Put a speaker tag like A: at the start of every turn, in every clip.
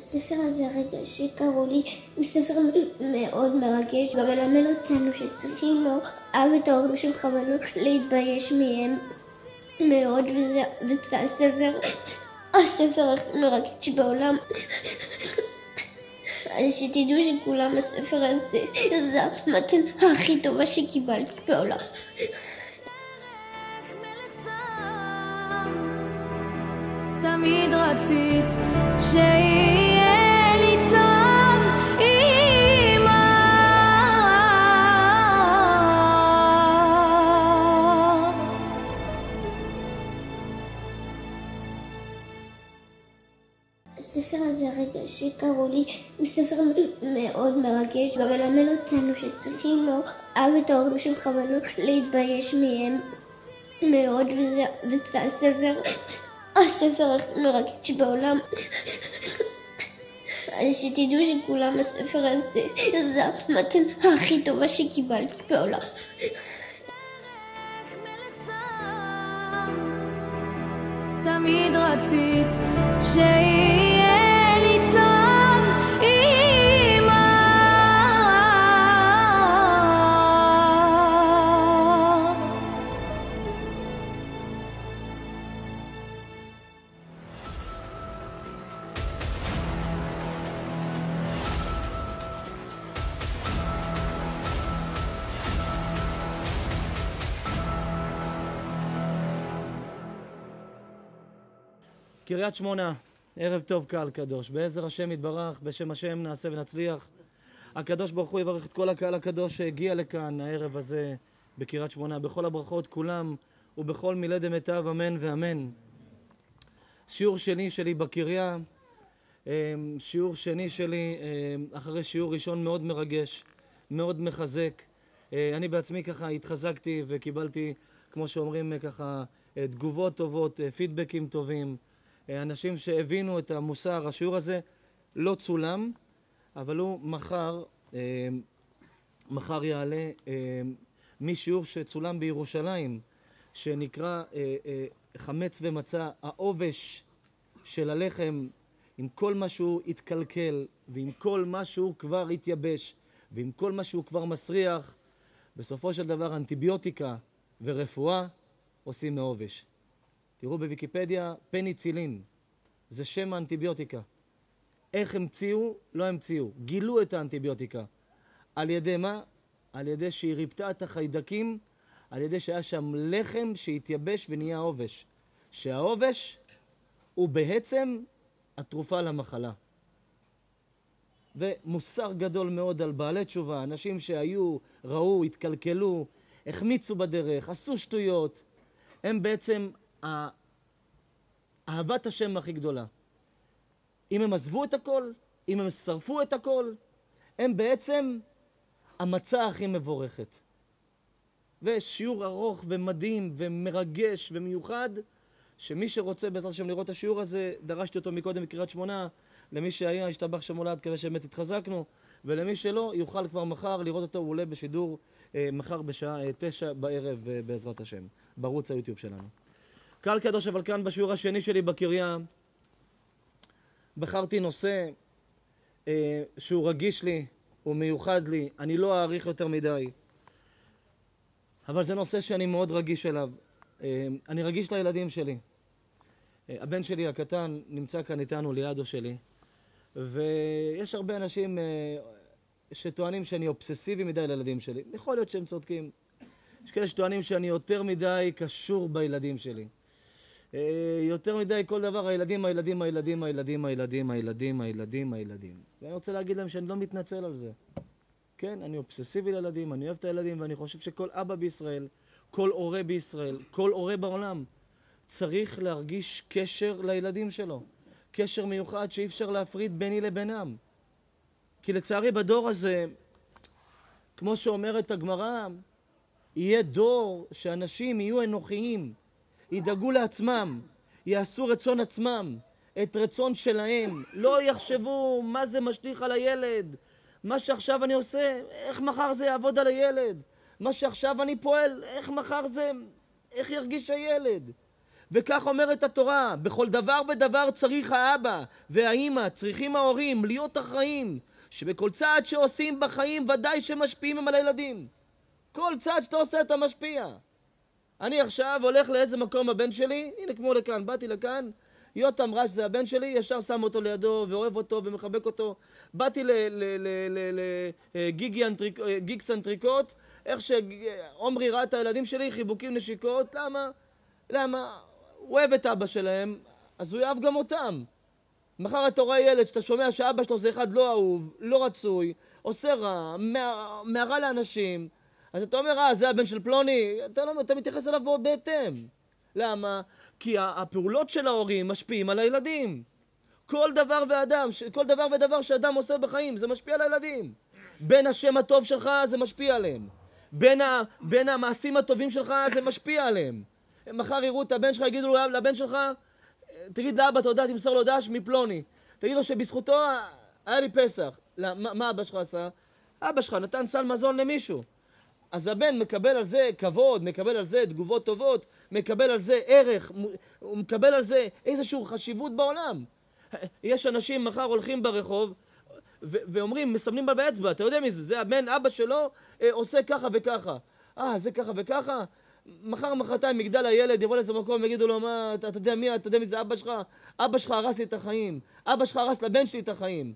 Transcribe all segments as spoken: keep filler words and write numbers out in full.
A: הספר הזה, הרגע שקראו לי, הוא ספר מאוד מרגש, גם מלמד אותנו שצריכים לא אהב את ההורים שלך ולא להתבייש מהם מאוד, וזה, וזה הספר, הספר הכי מרגש בעולם. אז שתדעו שכולם הספר הזה, זה המתנה הכי טובה שקיבלתי בעולם.
B: תמיד רצית שיהיה לי טוב אמא.
A: הספר הזה, הרגע שקראו לי, הוא ספר מאוד מרגש, גם מלמד אותנו שצריכים לא אהב את ההורים שלך ולא להתבייש מהם מאוד, וזה, וזה הספר, הספר הכי מרגש בעולם. אז שתדעו שכולם הספר הזה, זה המתנה הכי טובה שקיבלתי בעולם.
B: תמיד רצית שיהיה לי טוב אמא.
C: קריית שמונה, ערב טוב קהל קדוש, בעזר השם יתברך, בשם השם נעשה ונצליח. הקדוש ברוך הוא יברך את כל הקהל הקדוש שהגיע לכאן הערב הזה בקריית שמונה, בכל הברכות כולם ובכל מילי דמיטב, אמן ואמן. שיעור שני שלי בקריה, שיעור שני שלי אחרי שיעור ראשון מאוד מרגש, מאוד מחזק. אני בעצמי ככה התחזקתי וקיבלתי, כמו שאומרים ככה, תגובות טובות, פידבקים טובים. אנשים שהבינו את המוסר. השיעור הזה לא צולם, אבל הוא מחר, מחר יעלה משיעור שצולם בירושלים, שנקרא חמץ ומצה, העובש של הלחם, עם כל מה שהוא התקלקל, ועם כל מה שהוא כבר התייבש, ועם כל מה שהוא כבר מסריח, בסופו של דבר אנטיביוטיקה ורפואה עושים מעובש. תראו בוויקיפדיה, פניצילין, זה שם האנטיביוטיקה. איך המציאו? לא המציאו. גילו את האנטיביוטיקה. על ידי מה? על ידי שהיא ריפתה את החיידקים, על ידי שהיה שם לחם שהתייבש ונהיה עובש. שהעובש הוא בעצם התרופה למחלה. ומוסר גדול מאוד על בעלי תשובה, אנשים שהיו, ראו, התקלקלו, החמיצו בדרך, עשו שטויות, הם בעצם אהבת השם הכי גדולה. אם הם עזבו את הכל, אם הם שרפו את הכל, הם בעצם המצה הכי מבורכת. ושיעור ארוך ומדהים ומרגש ומיוחד, שמי שרוצה בעזרת השם לראות את השיעור הזה, דרשתי אותו מקודם בקריית שמונה, למי שהיה, השתבח שם הולד, כדי שבאמת התחזקנו, ולמי שלא, יוכל כבר מחר לראות אותו, הוא עולה בשידור אה, מחר בשעה אה, תשע בערב אה, בעזרת השם, בערוץ היוטיוב שלנו. קהל קדוש, אבל כאן בשיעור השני שלי בקריה, בחרתי נושא אה, שהוא רגיש לי, הוא מיוחד לי, אני לא אעריך יותר מדי, אבל זה נושא שאני מאוד רגיש אליו. אה, אני רגיש לילדים שלי. אה, הבן שלי הקטן נמצא כאן איתנו לידו שלי, ויש הרבה אנשים אה, שטוענים שאני אובססיבי מדי לילדים שלי. יכול להיות שהם צודקים. יש כאלה שטוענים שאני יותר מדי קשור בילדים שלי. יותר מדי כל דבר, הילדים, הילדים, הילדים, הילדים, הילדים, הילדים, הילדים, הילדים. ואני רוצה להגיד להם שאני לא מתנצל על זה. כן, אני אובססיבי לילדים, אני אוהב את הילדים, ואני חושב שכל אבא בישראל, כל הורה בישראל, כל הורה בעולם, צריך להרגיש קשר לילדים שלו. קשר מיוחד שאי אפשר להפריד ביני לבינם. כי לצערי בדור הזה, כמו שאומרת הגמרא, יהיה דור שאנשים יהיו אנוכיים, ידאגו לעצמם, יעשו רצון עצמם, את רצון שלהם, לא יחשבו מה זה משליך על הילד, מה שעכשיו אני עושה, איך מחר זה יעבוד על הילד, מה שעכשיו אני פועל, איך מחר זה, איך ירגיש הילד. וכך אומרת התורה, בכל דבר ודבר צריך האבא והאימא, צריכים ההורים להיות אחראים, שבכל צעד שעושים בחיים ודאי שמשפיעים הם על הילדים. כל צעד שאתה עושה אתה משפיע. אני עכשיו הולך לאיזה מקום הבן שלי, הנה כמו לכאן, באתי לכאן, יותם רש זה הבן שלי, ישר שם אותו לידו ואוהב אותו ומחבק אותו. באתי לגיג סנטריקות, איך שעומרי ראה את הילדים שלי, חיבוקים נשיקות, למה? למה? הוא אוהב את אבא שלהם, אז הוא יאהב גם אותם. מחר אתה רואה ילד שאתה שומע שאבא שלו זה אחד לא אהוב, לא רצוי, עושה רע, מערה לאנשים, אז אתה אומר, אה, זה הבן של פלוני, אתה, לא, אתה מתייחס אליו בהתאם. למה? כי הפעולות של ההורים משפיעים על הילדים. כל דבר ואדם, כל דבר ודבר שאדם עושה בחיים, זה משפיע על הילדים. בין השם הטוב שלך זה משפיע עליהם. בין, ה, בין המעשים הטובים שלך זה משפיע עליהם. מחר יראו את הבן שלך, יגידו לו לבן שלך, תגיד לאבא תודה, תמסור לו דש מפלוני. תגיד לו שבזכותו היה לי פסח. לא, מה, מה אבא שלך עשה? אבא שלך נתן סל מזון למישהו. אז הבן מקבל על זה כבוד, מקבל על זה תגובות טובות, מקבל על זה ערך, הוא מקבל על זה איזושהי חשיבות בעולם. יש אנשים מחר הולכים ברחוב ואומרים, מסמנים בה באצבע, אתה יודע מי זה? זה הבן, אבא שלו אה, עושה ככה וככה. אה, זה ככה וככה? מחר מחרתיים מגדל הילד יבוא לאיזה מקום ויגידו לו, מה, אתה, אתה יודע מי, אתה יודע מי זה אבא שלך? אבא שלך הרס לי את החיים. אבא שלך הרס לבן שלי את החיים.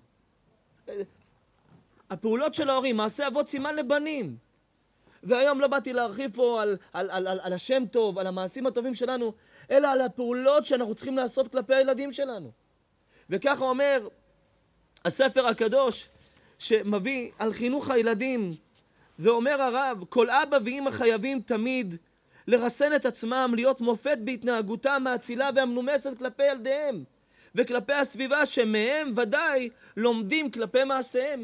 C: הפעולות של ההורים, מעשה אבות סימן לבנים. והיום לא באתי להרחיב פה על, על, על, על, על השם טוב, על המעשים הטובים שלנו, אלא על הפעולות שאנחנו צריכים לעשות כלפי הילדים שלנו. וככה אומר הספר הקדוש שמביא על חינוך הילדים, ואומר הרב, כל אבא ואמא חייבים תמיד לרסן את עצמם, להיות מופת בהתנהגותם האצילה והמנומסת כלפי ילדיהם, וכלפי הסביבה שמהם ודאי לומדים כלפי מעשיהם.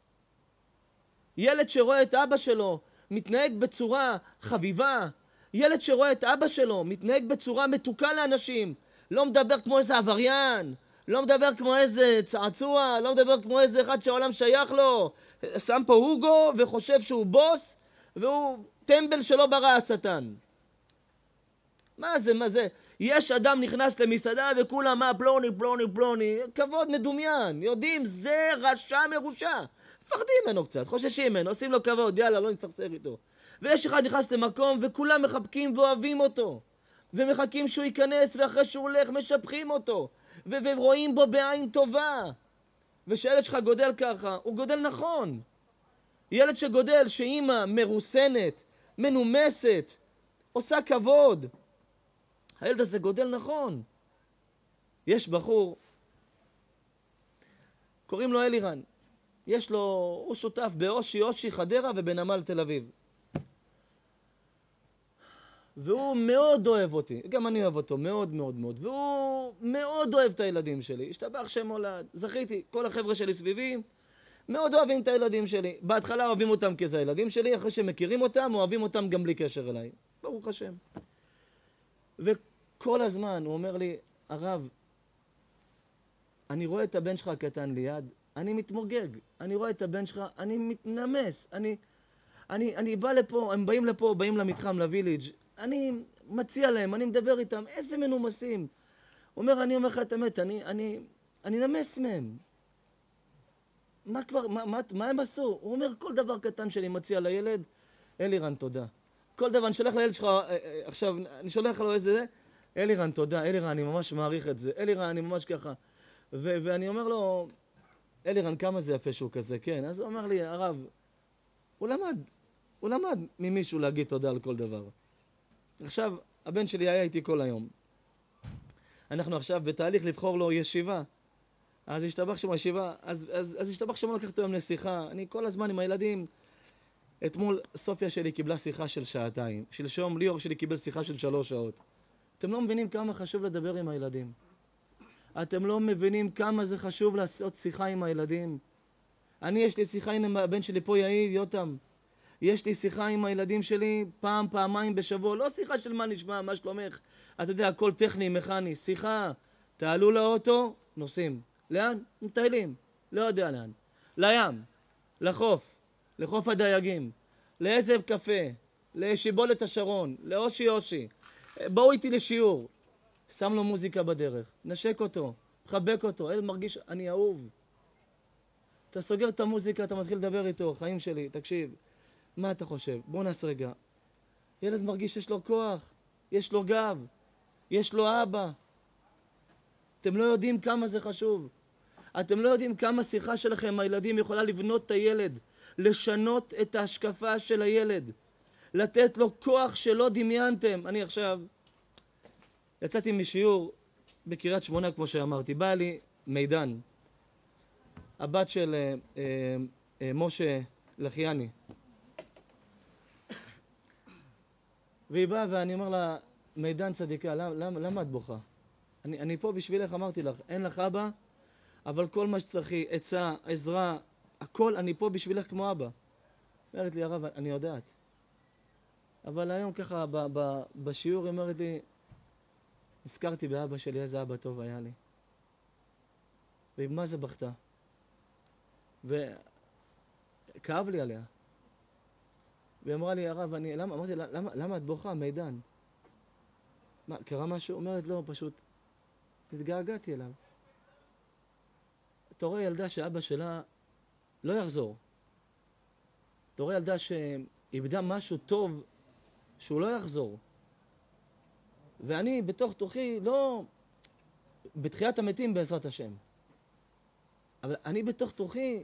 C: ילד שרואה את אבא שלו מתנהג בצורה חביבה, ילד שרואה את אבא שלו מתנהג בצורה מתוקה לאנשים, לא מדבר כמו איזה עבריין, לא מדבר כמו איזה צעצוע, לא מדבר כמו איזה אחד שהעולם שייך לו, שם פה הוגו וחושב שהוא בוס והוא טמבל שלא ברא השטן. מה זה, מה זה? יש אדם נכנס למסעדה וכולם מה פלוני, פלוני, פלוני, כבוד מדומיין, יודעים, זה רשע מרושע. מפחדים ממנו קצת, חוששים ממנו, עושים לו כבוד, יאללה, לא נתפסר איתו. ויש אחד נכנס למקום וכולם מחבקים ואוהבים אותו, ומחכים שהוא ייכנס, ואחרי שהוא הולך משבחים אותו, ו- ורואים בו בעין טובה. ושילד שלך גודל ככה, הוא גודל נכון. ילד שגודל שאימא מרוסנת, מנומסת, עושה כבוד, הילד הזה גודל נכון. יש בחור, קוראים לו אלירן, יש לו, הוא שותף באושי, אושי חדרה ובנמל תל אביב. והוא מאוד אוהב אותי, גם אני אוהב אותו, מאוד מאוד מאוד, והוא מאוד אוהב את הילדים שלי, השתבח שם הולד, זכיתי, כל החבר'ה שלי סביבי, מאוד אוהבים את הילדים שלי. בהתחלה אוהבים אותם כי זה הילדים שלי, אחרי שהם מכירים אותם, אוהבים אותם גם בלי קשר אליי. ברוך השם. וכל הזמן הוא אומר לי, הרב, אני רואה את הבן שלך הקטן ליד, אני מתמוגג, אני רואה את הבן שלך, אני מתנמס, אני, אני, אני בא לפה, הם באים לפה, באים למתחם, לוויליג', אני מציע להם, אני מדבר איתם, איזה מנומסים. הוא אומר, אני אומר לך את האמת, אני, אני, אני נמס מהם. מה כבר, מה, מה, מה הם עשו? הוא אומר, כל דבר קטן שאני מציע לילד, אלירן, תודה. כל דבר, אני שולח לילד שלך, עכשיו, אני שולח לו איזה, אלירן, תודה, אלירן, אני ממש מעריך את זה, אלירן, אני ממש ככה. ו- ואני אומר לו, אלירן, כמה זה יפה שהוא כזה, כן. אז הוא אומר לי, הרב, הוא למד, הוא למד ממישהו להגיד תודה על כל דבר. עכשיו, הבן שלי היה איתי כל היום. אנחנו עכשיו בתהליך לבחור לו ישיבה. אז השתבח שם הישיבה, אז, אז, אז השתבח שם לקחת היום לשיחה. אני כל הזמן עם הילדים. אתמול סופיה שלי קיבלה שיחה של שעתיים. שלשום ליאור שלי קיבל שיחה של שלוש שעות. אתם לא מבינים כמה חשוב לדבר עם הילדים. אתם לא מבינים כמה זה חשוב לעשות שיחה עם הילדים. אני, יש לי שיחה עם הבן שלי פה, יעיד, יותם. יש לי שיחה עם הילדים שלי פעם, פעמיים בשבוע. לא שיחה של מה נשמע, מה שלומך. אתה יודע, הכל טכני, מכני. שיחה. תעלו לאוטו, נוסעים. לאן? מטיילים. לא יודע לאן. לים. לחוף. לחוף הדייגים. לאיזה קפה. לשיבולת השרון. לאושי אושי. בואו איתי לשיעור. שם לו מוזיקה בדרך, נשק אותו, מחבק אותו, הילד מרגיש, אני אהוב. אתה סוגר את המוזיקה, אתה מתחיל לדבר איתו, חיים שלי, תקשיב, מה אתה חושב? בוא נעשה רגע. ילד מרגיש שיש לו כוח, יש לו גב, יש לו אבא. אתם לא יודעים כמה זה חשוב. אתם לא יודעים כמה שיחה שלכם עם הילדים יכולה לבנות את הילד, לשנות את ההשקפה של הילד, לתת לו כוח שלא דמיינתם. אני עכשיו יצאתי משיעור בקריית שמונה, כמו שאמרתי, בא לי מידן, הבת של אה, אה, אה, משה לחיאני. והיא באה ואני אומר לה, מידן צדיקה, למה, למה, למה את בוכה? אני, אני פה בשבילך, אמרתי לך, אין לך אבא, אבל כל מה שצריכי, עצה, עזרה, הכל, אני פה בשבילך כמו אבא. אומרת לי, הרב, אני יודעת. אבל היום ככה, ב, ב, בשיעור, היא אומרת לי, הזכרתי באבא שלי, איזה אבא טוב היה לי. והיא מה זה בכתה? וכאב לי עליה. והיא אמרה לי, הרב, אני, למה, אמרתי, למה, למה את בוכה, מידן? מה, קרה משהו? אומרת, לא, פשוט, התגעגעתי אליו. אתה רואה ילדה שאבא שלה לא יחזור. אתה רואה ילדה שאיבדה משהו טוב שהוא לא יחזור. ואני בתוך תוכי, לא בתחיית המתים בעזרת השם, אבל אני בתוך תוכי,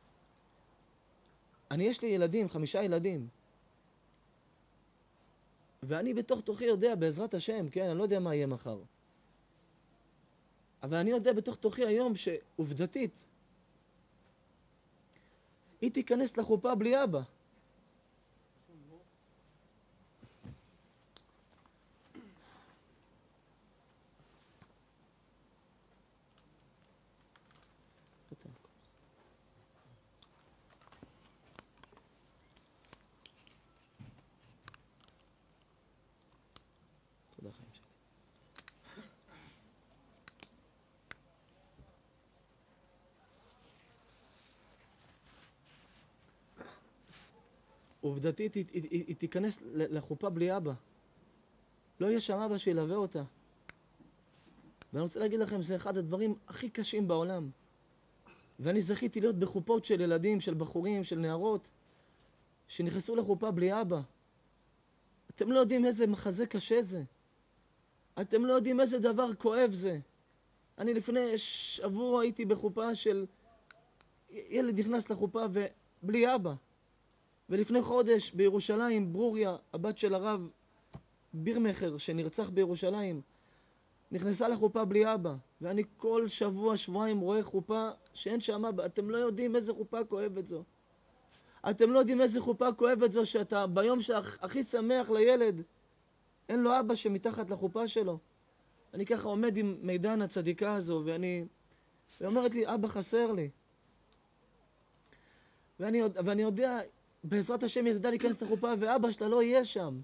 C: אני יש לי ילדים, חמישה ילדים, ואני בתוך תוכי יודע בעזרת השם, כן, אני לא יודע מה יהיה מחר, אבל אני יודע בתוך תוכי היום שעובדתית היא תיכנס לחופה בלי אבא. תודה חיים שלי. עובדתית היא, היא, היא, היא תיכנס לחופה בלי אבא. לא יהיה שם אבא שילווה אותה. ואני רוצה להגיד לכם, זה אחד הדברים הכי קשים בעולם. ואני זכיתי להיות בחופות של ילדים, של בחורים, של נערות, שנכנסו לחופה בלי אבא. אתם לא יודעים איזה מחזה קשה זה. אתם לא יודעים איזה דבר כואב זה. אני לפני שבוע הייתי בחופה של ילד נכנס לחופה ובלי אבא. ולפני חודש בירושלים, ברוריה, הבת של הרב בירמחר, שנרצח בירושלים, נכנסה לחופה בלי אבא. ואני כל שבוע, שבועיים רואה חופה שאין שם אבא. אתם לא יודעים איזה חופה כואבת זו. אתם לא יודעים איזה חופה כואבת זו, שאתה ביום שהכי שמח לילד, אין לו אבא שמתחת לחופה שלו. אני ככה עומד עם מידן הצדיקה הזו, ואני, והיא אומרת לי, אבא חסר לי. ואני, ואני יודע, בעזרת השם ידע להיכנס לחופה, ואבא שלה לא יהיה שם.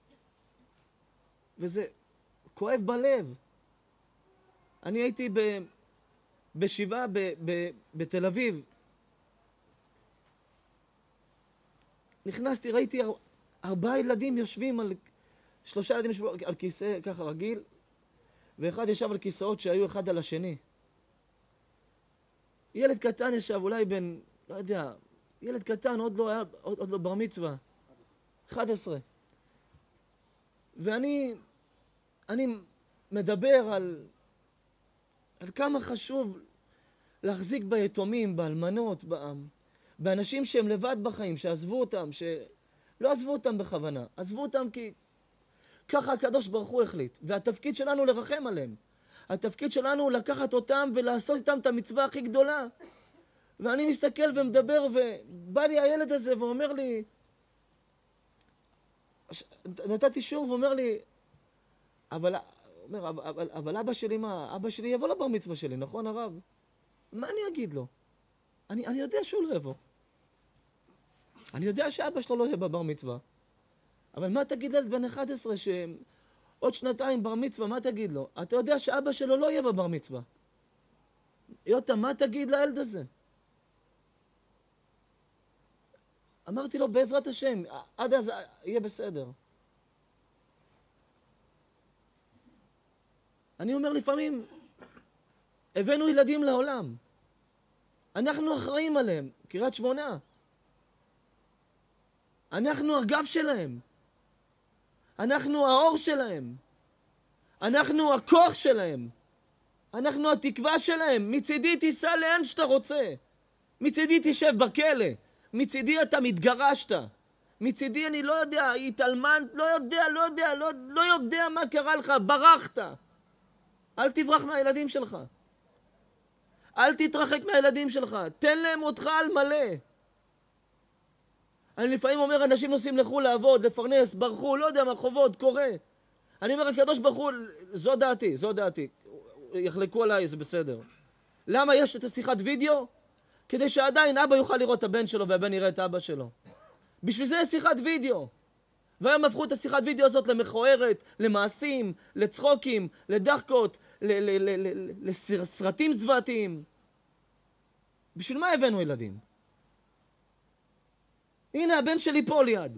C: וזה כואב בלב. אני הייתי ב, בשבעה ב, ב, בתל אביב. נכנסתי, ראיתי אר, ארבעה ילדים יושבים על, שלושה ילדים יושבים על כיסא ככה רגיל, ואחד ישב על כיסאות שהיו אחד על השני. ילד קטן ישב, אולי בן, לא יודע, ילד קטן, עוד לא היה, עוד, עוד לא בר מצווה. אחד עשרה. ואני, אני מדבר על, על כמה חשוב להחזיק ביתומים, באלמנות, בעם. באנשים שהם לבד בחיים, שעזבו אותם, שלא עזבו אותם בכוונה, עזבו אותם כי ככה הקדוש ברוך הוא החליט. והתפקיד שלנו לרחם עליהם. התפקיד שלנו לקחת אותם ולעשות איתם את המצווה הכי גדולה. ואני מסתכל ומדבר, ובא לי הילד הזה ואומר לי, נתתי שוב ואומר לי, אבל, אומר, אבל, אבל אבא שלי מה? אבא שלי יבוא לבר מצווה שלי, נכון הרב? מה אני אגיד לו? אני, אני יודע שהוא לא יבוא. אני יודע שאבא שלו לא יהיה בבר מצווה. אבל מה תגיד לילד בן אחד עשרה שעוד שנתיים בר מצווה, מה תגיד לו? אתה יודע שאבא שלו לא יהיה בבר מצווה. יוטה, מה תגיד לילד הזה? אמרתי לו, בעזרת השם, עד אז יהיה בסדר. אני אומר לפעמים, הבאנו ילדים לעולם. אנחנו אחראים עליהם, קריית שמונה. אנחנו הגב שלהם. אנחנו האור שלהם. אנחנו הכוח שלהם. אנחנו התקווה שלהם. מצידי תיסע לאן שאתה רוצה. מצידי תשב בכלא. מצידי אתה מתגרשת. מצידי אני לא יודע, התעלמנת, לא יודע, לא יודע, לא, לא יודע מה קרה לך, ברחת. אל תברח מהילדים שלך. אל תתרחק מהילדים שלך. תן להם אותך על מלא. אני לפעמים אומר, אנשים נוסעים לחו"ל לעבוד, לפרנס, ברחו, לא יודע מה, חובות, קורה. אני אומר, הקדוש ברוך הוא, זו דעתי, זו דעתי. יחלקו עליי, זה בסדר. למה יש את השיחת וידאו? כדי שעדיין אבא יוכל לראות את הבן שלו והבן יראה את אבא שלו. בשביל זה יש שיחת וידאו. והיום הפכו את השיחת וידאו הזאת למכוערת, למעשים, לצחוקים, לדחקות, לסרטים זוועתיים. בשביל מה הבאנו ילדים? הנה הבן שלי פה ליד.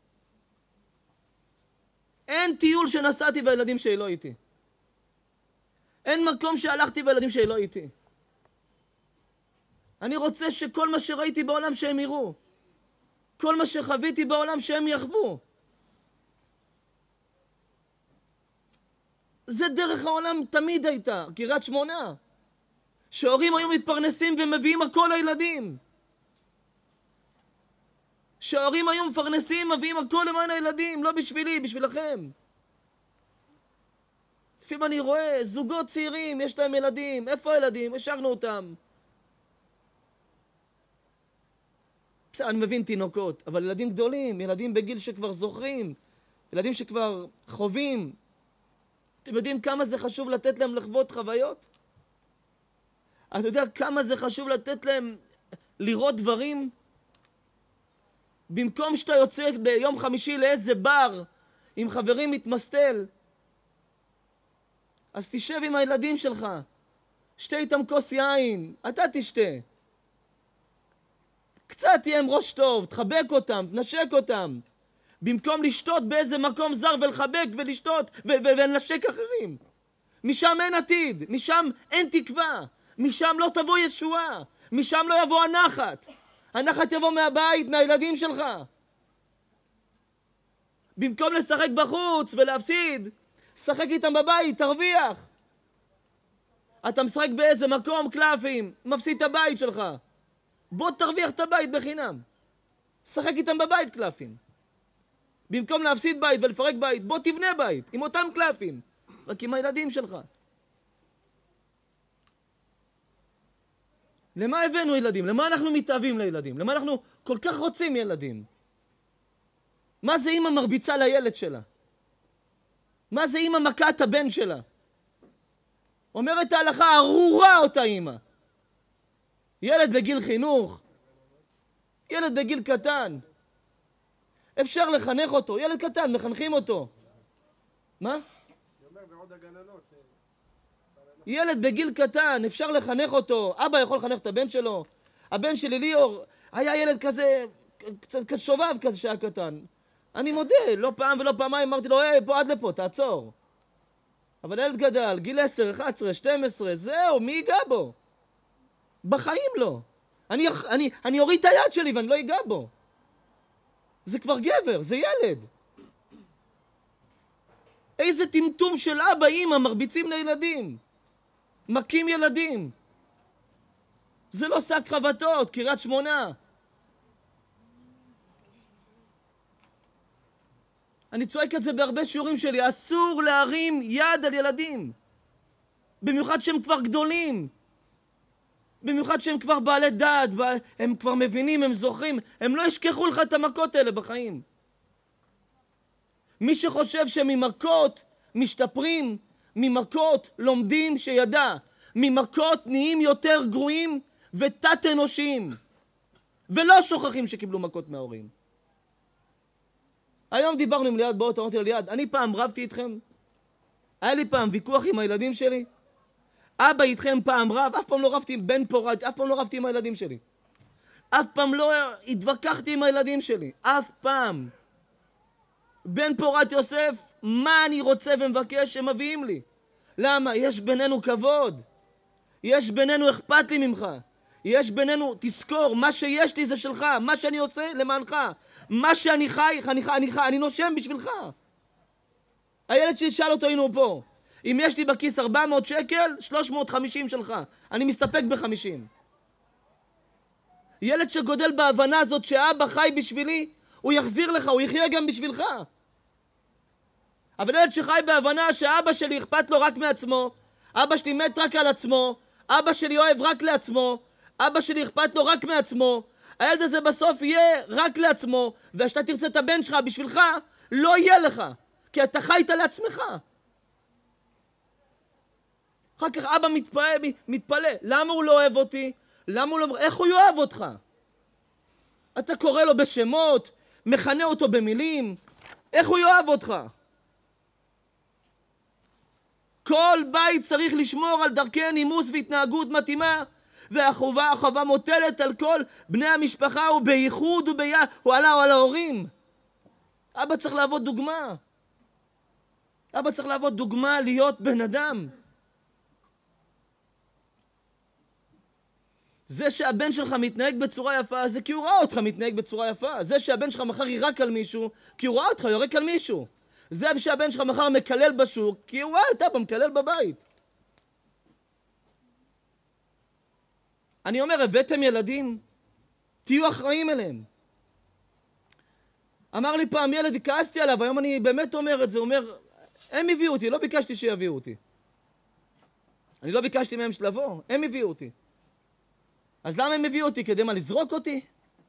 C: אין טיול שנסעתי והילדים שלי לא איתי. אין מקום שהלכתי והילדים שלי לא איתי. אני רוצה שכל מה שראיתי בעולם שהם יראו. כל מה שחוויתי בעולם שהם יחוו. זה דרך העולם תמיד הייתה, קריית שמונה. שהורים היו מתפרנסים ומביאים הכל לילדים. שההורים היו מפרנסים, מביאים הכל למען הילדים, לא בשבילי, בשבילכם. לפעמים אני רואה זוגות צעירים, יש להם ילדים, איפה הילדים? השארנו אותם. בסדר, אני מבין תינוקות, אבל ילדים גדולים, ילדים בגיל שכבר זוכרים, ילדים שכבר חווים. אתם יודעים כמה זה חשוב לתת להם לחוות חוויות? אתה יודע כמה זה חשוב לתת להם לראות דברים? במקום שאתה יוצא ביום חמישי לאיזה בר עם חברים מתמסטל, אז תשב עם הילדים שלך, שתה איתם כוס יין, אתה תשתה. קצת תהיה עם ראש טוב, תחבק אותם, תנשק אותם. במקום לשתות באיזה מקום זר ולחבק ולשתות ולנשק אחרים. משם אין עתיד, משם אין תקווה, משם לא תבוא ישועה, משם לא יבוא הנחת. הנחת יבוא מהבית, מהילדים שלך. במקום לשחק בחוץ ולהפסיד, שחק איתם בבית, תרוויח. אתה משחק באיזה מקום קלפים, מפסיד את הבית שלך. בוא תרוויח את הבית בחינם. שחק איתם בבית קלפים. במקום להפסיד בית ולפרק בית, בוא תבנה בית עם אותם קלפים, רק עם הילדים שלך. למה הבאנו ילדים? למה אנחנו מתאהבים לילדים? למה אנחנו כל כך רוצים ילדים? מה זה אמא מרביצה לילד שלה? מה זה אמא מכה את הבן שלה? אומרת ההלכה, ארורה אותה אמא. ילד בגיל חינוך, ילד בגיל קטן, אפשר לחנך אותו, ילד קטן, מחנכים אותו. מה? אני אומר, ועוד הגננות. ילד בגיל קטן, אפשר לחנך אותו, אבא יכול לחנך את הבן שלו. הבן שלי ליאור היה ילד כזה, קצת שובב כזה שהיה קטן. אני מודה, לא פעם ולא פעמיים אמרתי לו, היי, פה עד לפה, תעצור. אבל ילד גדל, גיל עשר, אחת עשרה, שתים עשרה, זהו, מי ייגע בו? בחיים לא. אני, אני, אני אוריד את היד שלי ואני לא ייגע בו. זה כבר גבר, זה ילד. איזה טמטום של אבא, אמא, מרביצים לילדים. מכים ילדים. זה לא שק חבטות, קריית שמונה. אני צועק את זה בהרבה שיעורים שלי, אסור להרים יד על ילדים. במיוחד שהם כבר גדולים. במיוחד שהם כבר בעלי דעת, הם כבר מבינים, הם זוכרים, הם לא ישכחו לך את המכות האלה בחיים. מי שחושב שממכות משתפרים, ממכות לומדים שידע, ממכות נהיים יותר גרועים ותת אנושיים, ולא שוכחים שקיבלו מכות מההורים. היום דיברנו עם ליד, באות, אמרתי לו ליד, אני פעם רבתי איתכם? היה לי פעם ויכוח עם הילדים שלי? אבא איתכם פעם רב, אף פעם לא רבתי עם בן פורת, אף פעם לא רבתי עם הילדים שלי. אף פעם לא התווכחתי עם הילדים שלי, אף פעם. בן פורת יוסף, מה אני רוצה ומבקש שהם מביאים לי? למה? יש בינינו כבוד. יש בינינו אכפת לי ממך. יש בינינו, תזכור, מה שיש לי זה שלך, מה שאני עושה למענך. מה שאני חי, אני חי, אני חי, אני נושם בשבילך. הילד שלי שאל אותו, הנה פה. אם יש לי בכיס ארבע מאות שקל, שלוש מאות וחמישים שלך. אני מסתפק ב-חמישים. ילד שגודל בהבנה הזאת שאבא חי בשבילי, הוא יחזיר לך, הוא יחיה גם בשבילך. אבל ילד שחי בהבנה שאבא שלי אכפת לו רק מעצמו, אבא שלי מת רק על עצמו, אבא שלי אוהב רק לעצמו, אבא שלי אכפת לו רק מעצמו, הילד הזה בסוף יהיה רק לעצמו, וכשאתה תרצה את הבן שלך בשבילך, לא יהיה לך, כי אתה חיית לעצמך. אחר כך אבא מתפלא, מתפלא, למה הוא לא אוהב אותי? למה הוא לא... איך הוא יאהב אותך? אתה קורא לו בשמות, מכנה אותו במילים, איך הוא יאהב אותך? כל בית צריך לשמור על דרכי נימוס והתנהגות מתאימה, והחובה, החובה מוטלת על כל בני המשפחה, ובייחוד וביחד, הוא עלה או על ההורים. אבא צריך לעבוד דוגמה. אבא צריך לעבוד דוגמה להיות בן אדם. זה שהבן שלך מתנהג בצורה יפה, זה כי הוא ראה אותך מתנהג בצורה יפה. זה שהבן שלך מחר יירק על מישהו, כי הוא ראה אותך יורק על מישהו. זה שהבן שלך מחר מקלל בשוק, כי הוא ראה את אבא מקלל בבית. אני אומר, הבאתם ילדים, תהיו אחראים אליהם. אמר לי פעם ילד, כעסתי עליו, היום אני באמת אומר את זה, הוא אומר, הם הביאו אותי, לא ביקשתי שיביאו אותי. אני לא ביקשתי מהם שלבוא, הם הביאו אותי. אז למה הם הביאו אותי? כדי מה, לזרוק אותי?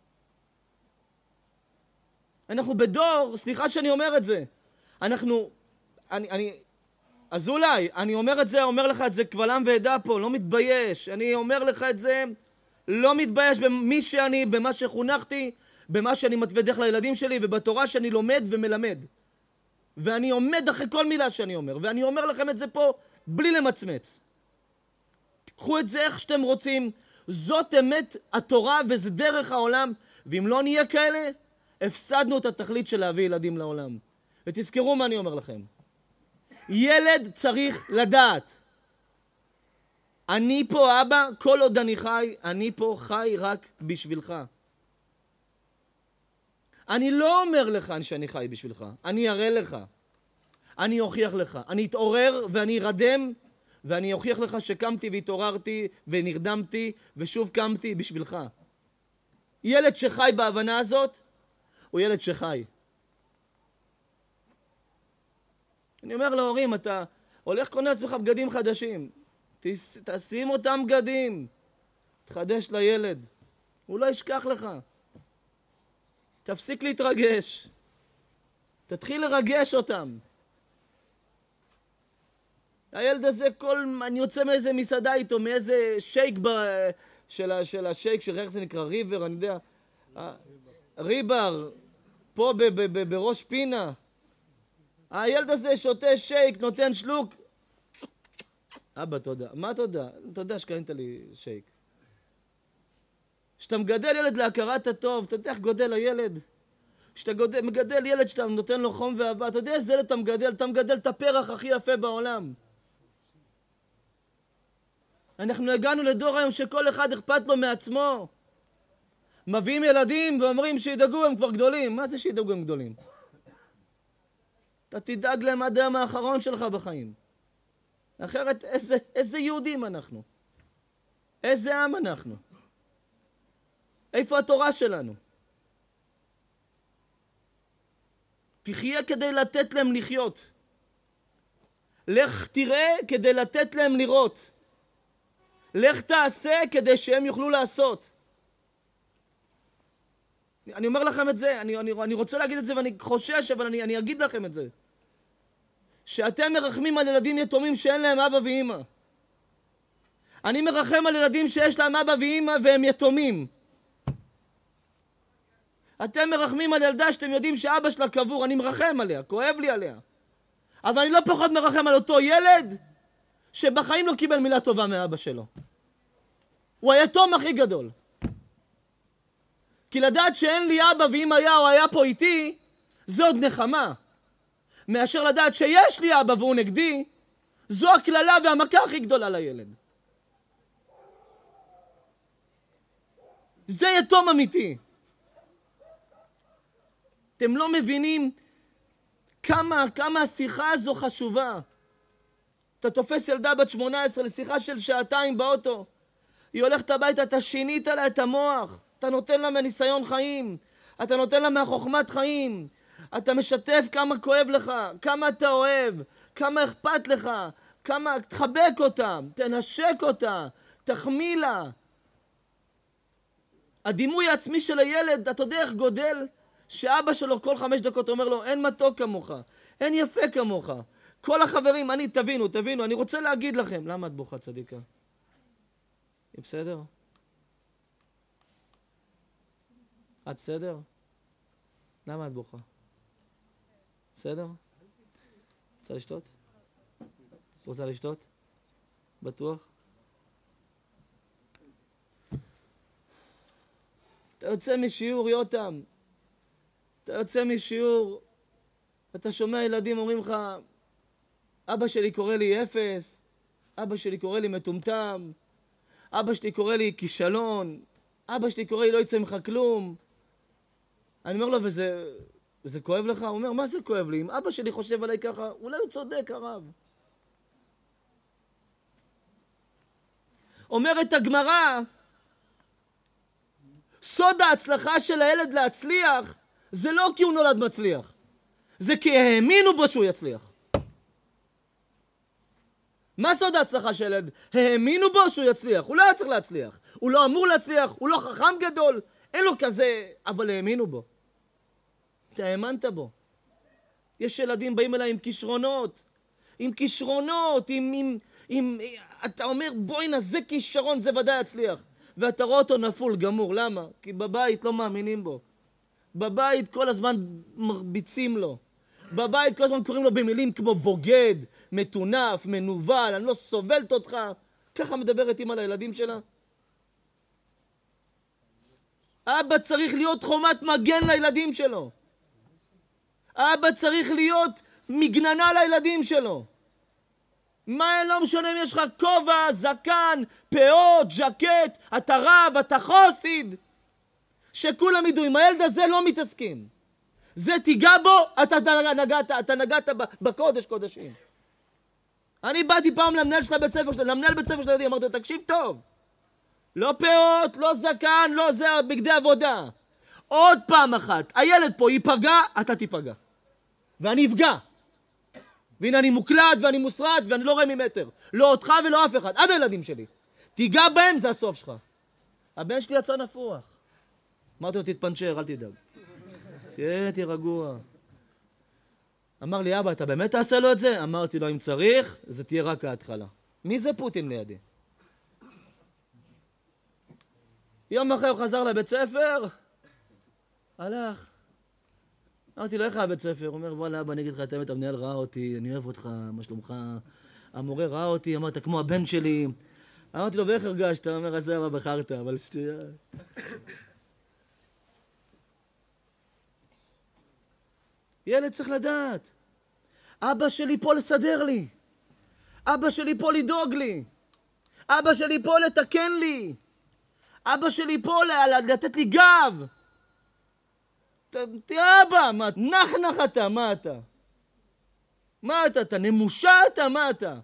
C: אנחנו בדור, סליחה שאני אומר את זה, אנחנו, אני, אני, אז אולי, אני אומר את זה, אומר לך את זה קבל עם ועדה פה, לא מתבייש, אני אומר לך את זה, לא מתבייש במי שאני, במה שחונכתי, במה שאני מתווה דרך לילדים שלי, ובתורה שאני לומד ומלמד. ואני עומד אחרי כל מילה שאני אומר, ואני אומר לכם את זה פה בלי למצמץ. תקחו את זה איך שאתם רוצים, זאת אמת התורה וזה דרך העולם, ואם לא נהיה כאלה, הפסדנו את התכלית של להביא ילדים לעולם. ותזכרו מה אני אומר לכם. ילד צריך לדעת. אני פה אבא, כל עוד אני חי, אני פה חי רק בשבילך. אני לא אומר לך שאני חי בשבילך, אני אראה לך. אני אוכיח לך. אני אתעורר ואני ארדם, ואני אוכיח לך שקמתי והתעוררתי ונרדמתי ושוב קמתי בשבילך. ילד שחי בהבנה הזאת, הוא ילד שחי. אני אומר להורים, אתה הולך קונה לעצמך בגדים חדשים, תס, תשים אותם בגדים, תחדש לילד, הוא לא ישכח לך. תפסיק להתרגש, תתחיל לרגש אותם. הילד הזה, כל, אני יוצא מאיזה מסעדה איתו, מאיזה שייק ב, של, של השייק, של איך זה נקרא, ריבר, אני יודע, ריבר, פה ב, ב, ב, בראש פינה. הילד הזה שותה שייק, נותן שלוק. אבא, תודה. מה תודה? תודה שקנית לי שייק. כשאתה מגדל ילד להכרת הטוב, אתה יודע איך גודל הילד? כשאתה גודל, מגדל ילד שאתה נותן לו חום ואהבה, אתה יודע איזה ילד אתה מגדל? אתה מגדל את הפרח הכי יפה בעולם. אנחנו הגענו לדור היום שכל אחד אכפת לו מעצמו. מביאים ילדים ואומרים שידאגו הם כבר גדולים. מה זה שידאגו הם גדולים? אתה תדאג להם עד היום האחרון שלך בחיים. אחרת איזה, איזה יהודים אנחנו? איזה עם אנחנו? איפה התורה שלנו? תחיה כדי לתת להם לחיות. לך תראה כדי לתת להם לראות. לך תעשה כדי שהם יוכלו לעשות. אני אומר לכם את זה, אני, אני, אני רוצה להגיד את זה ואני חושש, אבל אני, אני אגיד לכם את זה. שאתם מרחמים על ילדים יתומים שאין להם אבא ואמא. אני מרחם על ילדים שיש להם אבא ואמא והם יתומים. אתם מרחמים על ילדה שאתם יודעים שאבא שלה קבור, אני מרחם עליה, כואב לי עליה. אבל אני לא פחות מרחם על אותו ילד שבחיים לא קיבל מילה טובה מאבא שלו. הוא היתום הכי גדול. כי לדעת שאין לי אבא ואמא היה או היה פה איתי, זה עוד נחמה. מאשר לדעת שיש לי אבא והוא נגדי, זו הכללה והמכה הכי גדולה לילד. זה יתום אמיתי. אתם לא מבינים כמה, כמה השיחה הזו חשובה. אתה תופס ילדה בת שמונה עשרה לשיחה של שעתיים באוטו. היא הולכת הביתה, אתה שינית לה את המוח. אתה נותן לה מניסיון חיים. אתה נותן לה מהחוכמת חיים. אתה משתף כמה כואב לך, כמה אתה אוהב, כמה אכפת לך, כמה תחבק אותה, תנשק אותה, תחמיא לה. הדימוי העצמי של הילד, אתה יודע איך גודל? שאבא שלו כל חמש דקות אומר לו, אין מתוק כמוך, אין יפה כמוך. כל החברים, אני, תבינו, תבינו, אני רוצה להגיד לכם. למה את בוכה, צדיקה? היא בסדר? את בסדר? למה את בוכה? בסדר? רוצה לשתות? את רוצה לשתות? בטוח? אתה יוצא משיעור, יותם. אתה יוצא משיעור, אתה שומע ילדים אומרים לך, אבא שלי קורא לי אפס, אבא שלי קורא לי מטומטם, אבא שלי קורא לי כישלון, אבא שלי קורא לי לא יצא ממך כלום. אני אומר לו, וזה, וזה כואב לך? הוא אומר, מה זה כואב לי? אם אבא שלי חושב עליי ככה, אולי הוא צודק, הרב. אומרת הגמרא, סוד ההצלחה של הילד להצליח, זה לא כי הוא נולד מצליח. זה כי האמינו בו שהוא יצליח. מה סוד ההצלחה של הילד? האמינו בו שהוא יצליח. הוא לא היה צריך להצליח. הוא לא אמור להצליח, הוא לא חכם גדול. אין לו כזה, אבל האמינו בו. אתה האמנת בו. יש ילדים באים אליי עם כישרונות. עם כישרונות, עם... עם, עם אתה אומר, בואי הנה, זה כישרון, זה ודאי יצליח. ואתה רואה אותו נפול, גמור. למה? כי בבית לא מאמינים בו. בבית כל הזמן מרביצים לו. בבית כל הזמן קוראים לו במילים כמו בוגד, מטונף, מנוול, אני לא סובלת אותך. ככה מדברת אמא לילדים שלה. אבא צריך להיות חומת מגן לילדים שלו. אבא צריך להיות מגננה לילדים שלו. מה לא משנה אם יש לך כובע, זקן, פאות, ז'קט, אתה רב, אתה חוסיד. שכולם ידעו, אם הילד הזה לא מתעסקים. זה תיגע בו, אתה נגעת, אתה נגעת בקודש קודשים. אני באתי פעם למנהל של בית ספר, למנהל בית ספר של ילדים, אמרתי לו, תקשיב טוב. לא פאות, לא זקן, לא זה בגדי עבודה. עוד פעם אחת, הילד פה ייפגע, אתה תיפגע. ואני אפגע. והנה אני מוקלט ואני מוסרט ואני לא רואה ממטר. לא אותך ולא אף אחד, עד הילדים שלי. תיגע בהם, זה הסוף שלך. הבן שלי יצא נפוח. אמרתי לו, תתפנצ'ר, אל תדאג. תהיה רגוע. אמר לי, אבא, אתה באמת תעשה לו את זה? אמרתי לו, אם צריך, זה תהיה רק ההתחלה. מי זה פוטין לידי? יום אחר הוא חזר לבית ספר, הלך. אמרתי לו, איך היה בית ספר? הוא אומר, וואלה, אבא, אני אגיד לך, את האמת, המנהל ראה אותי, אני אוהב אותך, מה שלומך? המורה ראה אותי, אמר, אתה כמו הבן שלי. אמרתי לו, ואיך הרגשת? הוא אומר, אז זה אבא בחרת, אבל שטויה. ילד צריך לדעת. אבא שלי פה לסדר לי. אבא שלי פה לדאוג לי. אבא שלי פה לתקן לי. אבא שלי פה לתת לי גב. תראה אבא, מה, נחנך אתה, מה אתה? מה אתה? אתה נמושה אתה, מה אתה?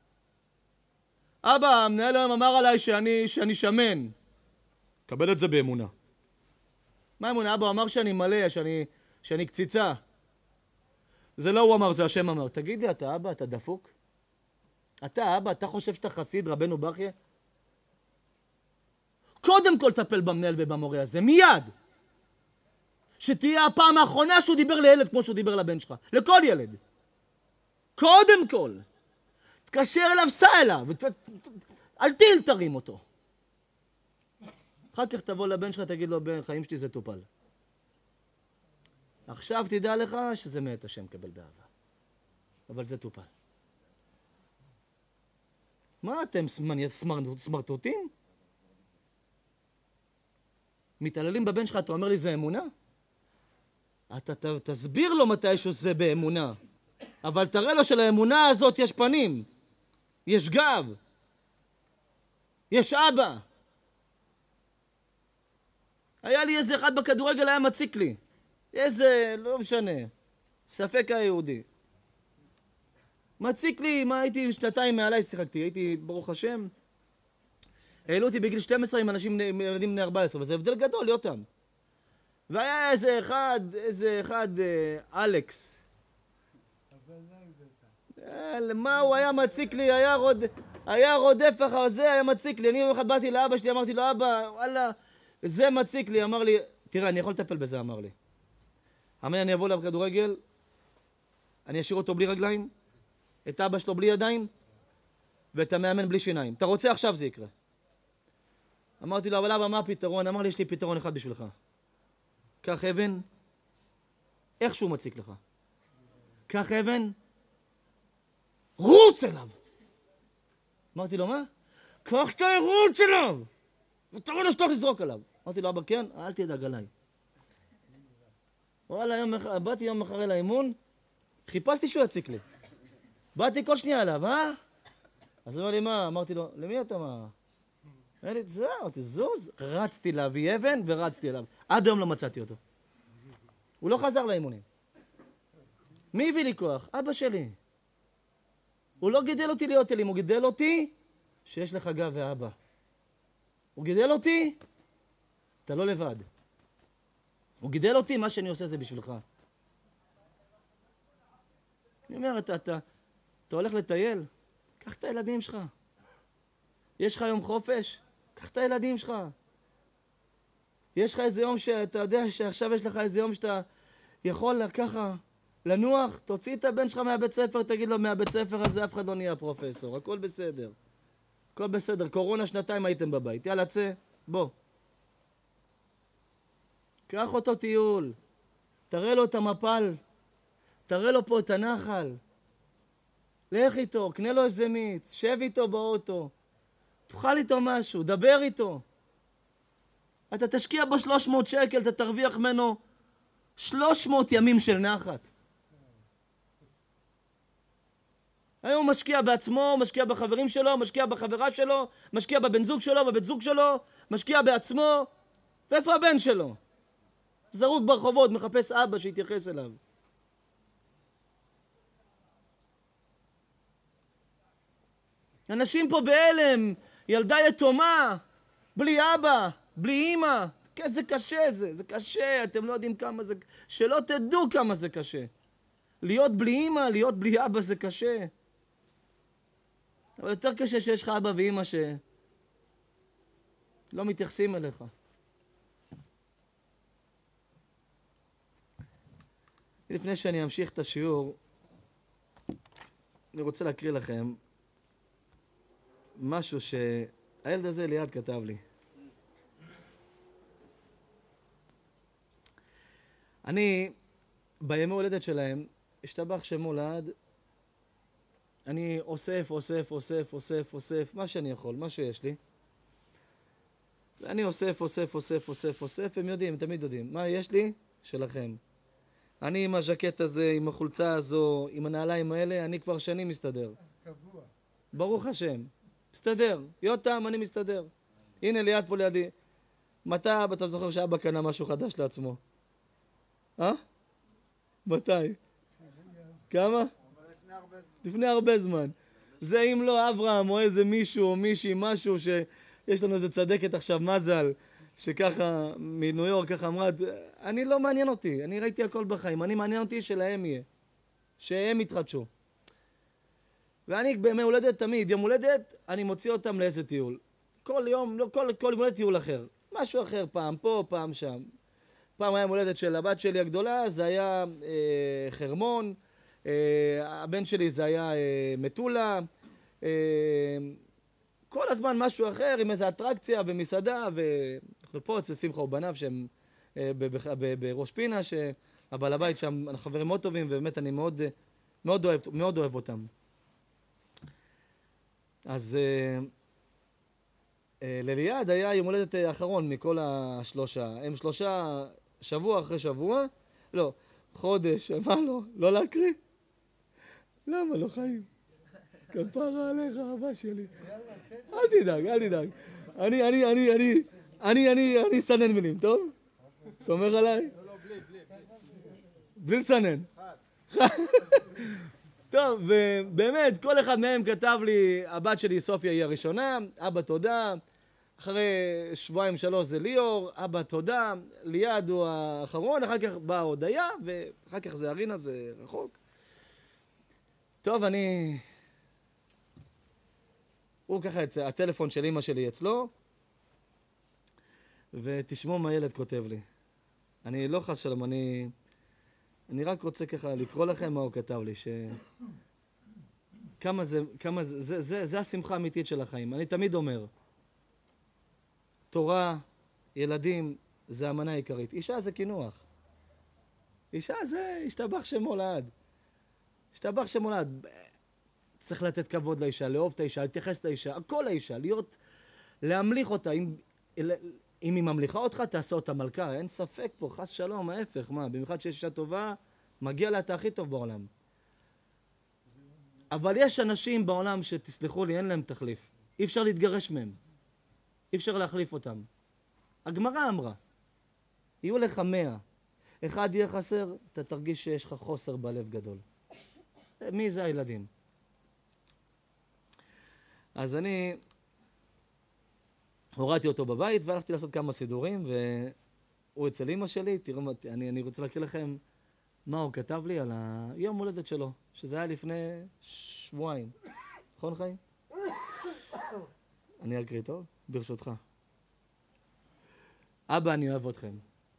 C: אבא, המנהל היום אמר עליי שאני, שאני שמן. קבל את זה באמונה. מה אמונה? אבא אמר שאני מלא, שאני, שאני קציצה. זה לא הוא אמר, זה השם אמר. תגיד לי, אתה אבא, אתה דפוק? אתה אבא, אתה חושב שאתה חסיד רבנו ברכיה? קודם כל תטפל במנהל ובמורה הזה, מיד. שתהיה הפעם האחרונה שהוא דיבר לילד כמו שהוא דיבר לבן שלך. לכל ילד. קודם כל. תקשר אליו, סע אליו. אל תיל תרים אותו. אחר כך תבוא לבן שלך, תגיד לו, בן, חיים שלי זה טופל. עכשיו תדע לך שזה מאת השם קבל באהבה. אבל זה טופל. מה אתם סמרטוטים? מתעללים בבן שלך, אתה אומר לי זה אמונה? אתה ת, תסביר לו מתי שזה באמונה. אבל תראה לו שלאמונה הזאת יש פנים. יש גב, יש אבא. היה לי איזה אחד בכדורגל, היה מציק לי. איזה, לא משנה, ספק היהודי. מציק לי, מה הייתי שנתיים מעליי שיחקתי, הייתי ברוך השם. העלו אותי בגיל שתים עשרה עם אנשים, ילדים בני ארבע עשרה, וזה הבדל גדול, יותם. והיה איזה אחד, איזה אחד, אה, אלכס. אה, מה הוא היה מציק לי, היה, רוד, היה רודף אחר זה, היה מציק לי. אני יום אחד באתי לאבא שלי, אמרתי לו, אבא, וואלה, זה מציק לי. אמר לי, תראה, אני יכול לטפל בזה, אמר לי. אמר, אני אבוא אליו בכדורגל, אני אשאיר אותו בלי רגליים, את אבא שלו בלי ידיים, ואת המאמן בלי שיניים. אתה רוצה עכשיו זה יקרה. אמרתי לו, אבל אבא, מה הפתרון? אמר לי, יש לי פתרון אחד בשבילך. קח אבן, איך שהוא מציק לך. קח אבן, רוץ אליו. אמרתי לו, מה? קח את הרוץ אליו, ותראה לו שתוך לזרוק עליו. אמרתי לו, אבא, כן, אל תדאג עליי. וואלה, יום, באתי יום אחרי לאימון, חיפשתי שהוא יציק לי. באתי כל שנייה עליו, אה? אז הוא אמר לי, מה? אמרתי לו, למי אתה מה? אמר לי, זהו, אמרתי, זוז. רצתי להביא אבן ורצתי אליו. עד היום לא מצאתי אותו. הוא לא חזר לאימונים. מי הביא לי כוח? אבא שלי. הוא לא גידל אותי להיות אלים, הוא גידל אותי שיש לך גב ואבא. הוא גידל אותי, אתה לא לבד. הוא גידל אותי, מה שאני עושה זה בשבילך. אני אומר, אתה, אתה, אתה הולך לטייל, קח את הילדים שלך. יש לך יום חופש, קח את הילדים שלך. יש לך איזה יום שאתה יודע שעכשיו יש לך איזה יום שאתה יכול ככה לנוח, תוציא את הבן שלך מהבית ספר, תגיד לו, מהבית ספר הזה אף אחד לא נהיה פרופסור, הכל בסדר. הכל בסדר, קורונה שנתיים הייתם בבית, יאללה, צא, בוא. קח אותו טיול, תראה לו את המפל, תראה לו פה את הנחל. לך איתו, קנה לו איזה מיץ, שב איתו באוטו. תאכל איתו משהו, דבר איתו. אתה תשקיע בו שלוש מאות שקל, אתה תרוויח ממנו שלוש מאות ימים של נחת. היום הוא משקיע בעצמו, משקיע בחברים שלו, משקיע בחברה שלו, משקיע בבן זוג שלו, בבית זוג שלו, משקיע בעצמו. ואיפה הבן שלו? זרוק ברחובות, מחפש אבא שיתייחס אליו. אנשים פה בהלם, ילדה יתומה, בלי אבא, בלי אמא. זה קשה זה, זה קשה, אתם לא יודעים כמה זה, שלא תדעו כמה זה קשה. להיות בלי אמא, להיות בלי אבא זה קשה. אבל יותר קשה שיש לך אבא ואמא שלא מתייחסים אליך. לפני שאני אמשיך את השיעור, אני רוצה להקריא לכם משהו שהילד הזה ליד כתב לי. אני, בימי הולדת שלהם, השתבח שמו לעד, אני אוסף, אוסף, אוסף, אוסף, אוסף, מה שאני יכול, מה שיש לי. ואני אוסף, אוסף, אוסף, אוסף, אוסף, הם יודעים, הם תמיד יודעים. מה יש לי? שלכם. אני עם הז'קט הזה, עם החולצה הזו, עם הנעליים האלה, אני כבר שנים מסתדר. קבוע. ברוך השם. מסתדר. יותם, אני מסתדר. הנה ליד פה לידי. מתי אתה זוכר שאבא קנה משהו חדש לעצמו? אה? מתי? כמה? לפני הרבה זמן. זה אם לא אברהם או איזה מישהו או מישהי, משהו שיש לנו איזה צדקת עכשיו, מזל, שככה מניו יורק ככה אמרה, אני לא מעניין אותי, אני ראיתי הכל בחיים, אני מעניין אותי שלהם יהיה, שהם יתחדשו. ואני בימי הולדת תמיד, יום הולדת, אני מוציא אותם לאיזה טיול. כל יום, לא, כל, כל יום הולדת טיול אחר. משהו אחר, פעם פה, פעם שם. פעם היה יום הולדת של הבת שלי הגדולה, זה היה אה, חרמון, אה, הבן שלי זה היה אה, מטולה, אה, כל הזמן משהו אחר, עם איזו אטרקציה ומסעדה, ואנחנו פה אצל שמחה ובניו שהם אה, בראש פינה, שהבעל הבית שם, אנחנו חברים מאוד טובים, ובאמת אני מאוד, מאוד, אוהב, מאוד אוהב אותם. אז אה, אה, לליעד היה יום הולדת האחרון מכל השלושה. הם שלושה שבוע אחרי שבוע, לא, חודש, מה לא? לא להקריא? למה לא חיים? כפרה עליך, אבא שלי. אל תדאג, אל תדאג. אני, אני, אני, אני, אני, אני, אני סנן מילים, טוב? סומך עליי? לא, לא, בלי, בלי. בלי לסנן. טוב, ובאמת, כל אחד מהם כתב לי, הבת שלי סופיה היא הראשונה, אבא תודה, אחרי שבועיים שלוש זה ליאור, אבא תודה, ליעד הוא האחרון, אחר כך באה הודיה, ואחר כך זה ארינה, זה רחוק. טוב, אני... הוא ככה את הטלפון של אמא שלי אצלו, ותשמעו מה ילד כותב לי. אני לא חס שלום, אני... אני רק רוצה ככה לקרוא לכם מה הוא כתב לי, ש... כמה זה, כמה זה, זה, זה, זה השמחה האמיתית של החיים. אני תמיד אומר, תורה, ילדים, זה המנה העיקרית. אישה זה כינוח. אישה זה השתבח שמו לעד. השתבח שמו לעד. צריך לתת כבוד לאישה, לאהוב את האישה, להתייחס לאישה, הכל לאישה, להיות, להמליך אותה. אם, אם היא ממליכה אותך, תעשה אותה מלכה. אין ספק פה, חס שלום, ההפך. מה, במיוחד שיש אישה טובה, מגיע לה את הכי טוב בעולם. אבל יש אנשים בעולם שתסלחו לי, אין להם תחליף. אי אפשר להתגרש מהם. אי אפשר להחליף אותם. הגמרא אמרה, יהיו לך מאה, אחד יהיה חסר, אתה תרגיש שיש לך חוסר בלב גדול. מי זה הילדים? אז אני הורדתי אותו בבית והלכתי לעשות כמה סידורים, והוא אצל אמא שלי, תראו, אני, אני רוצה להקריא לכם מה הוא כתב לי על היום הולדת שלו, שזה היה לפני שבועיים. נכון חיים? אני אקריא טוב, ברשותך. אבא, אני אוהב אתכם.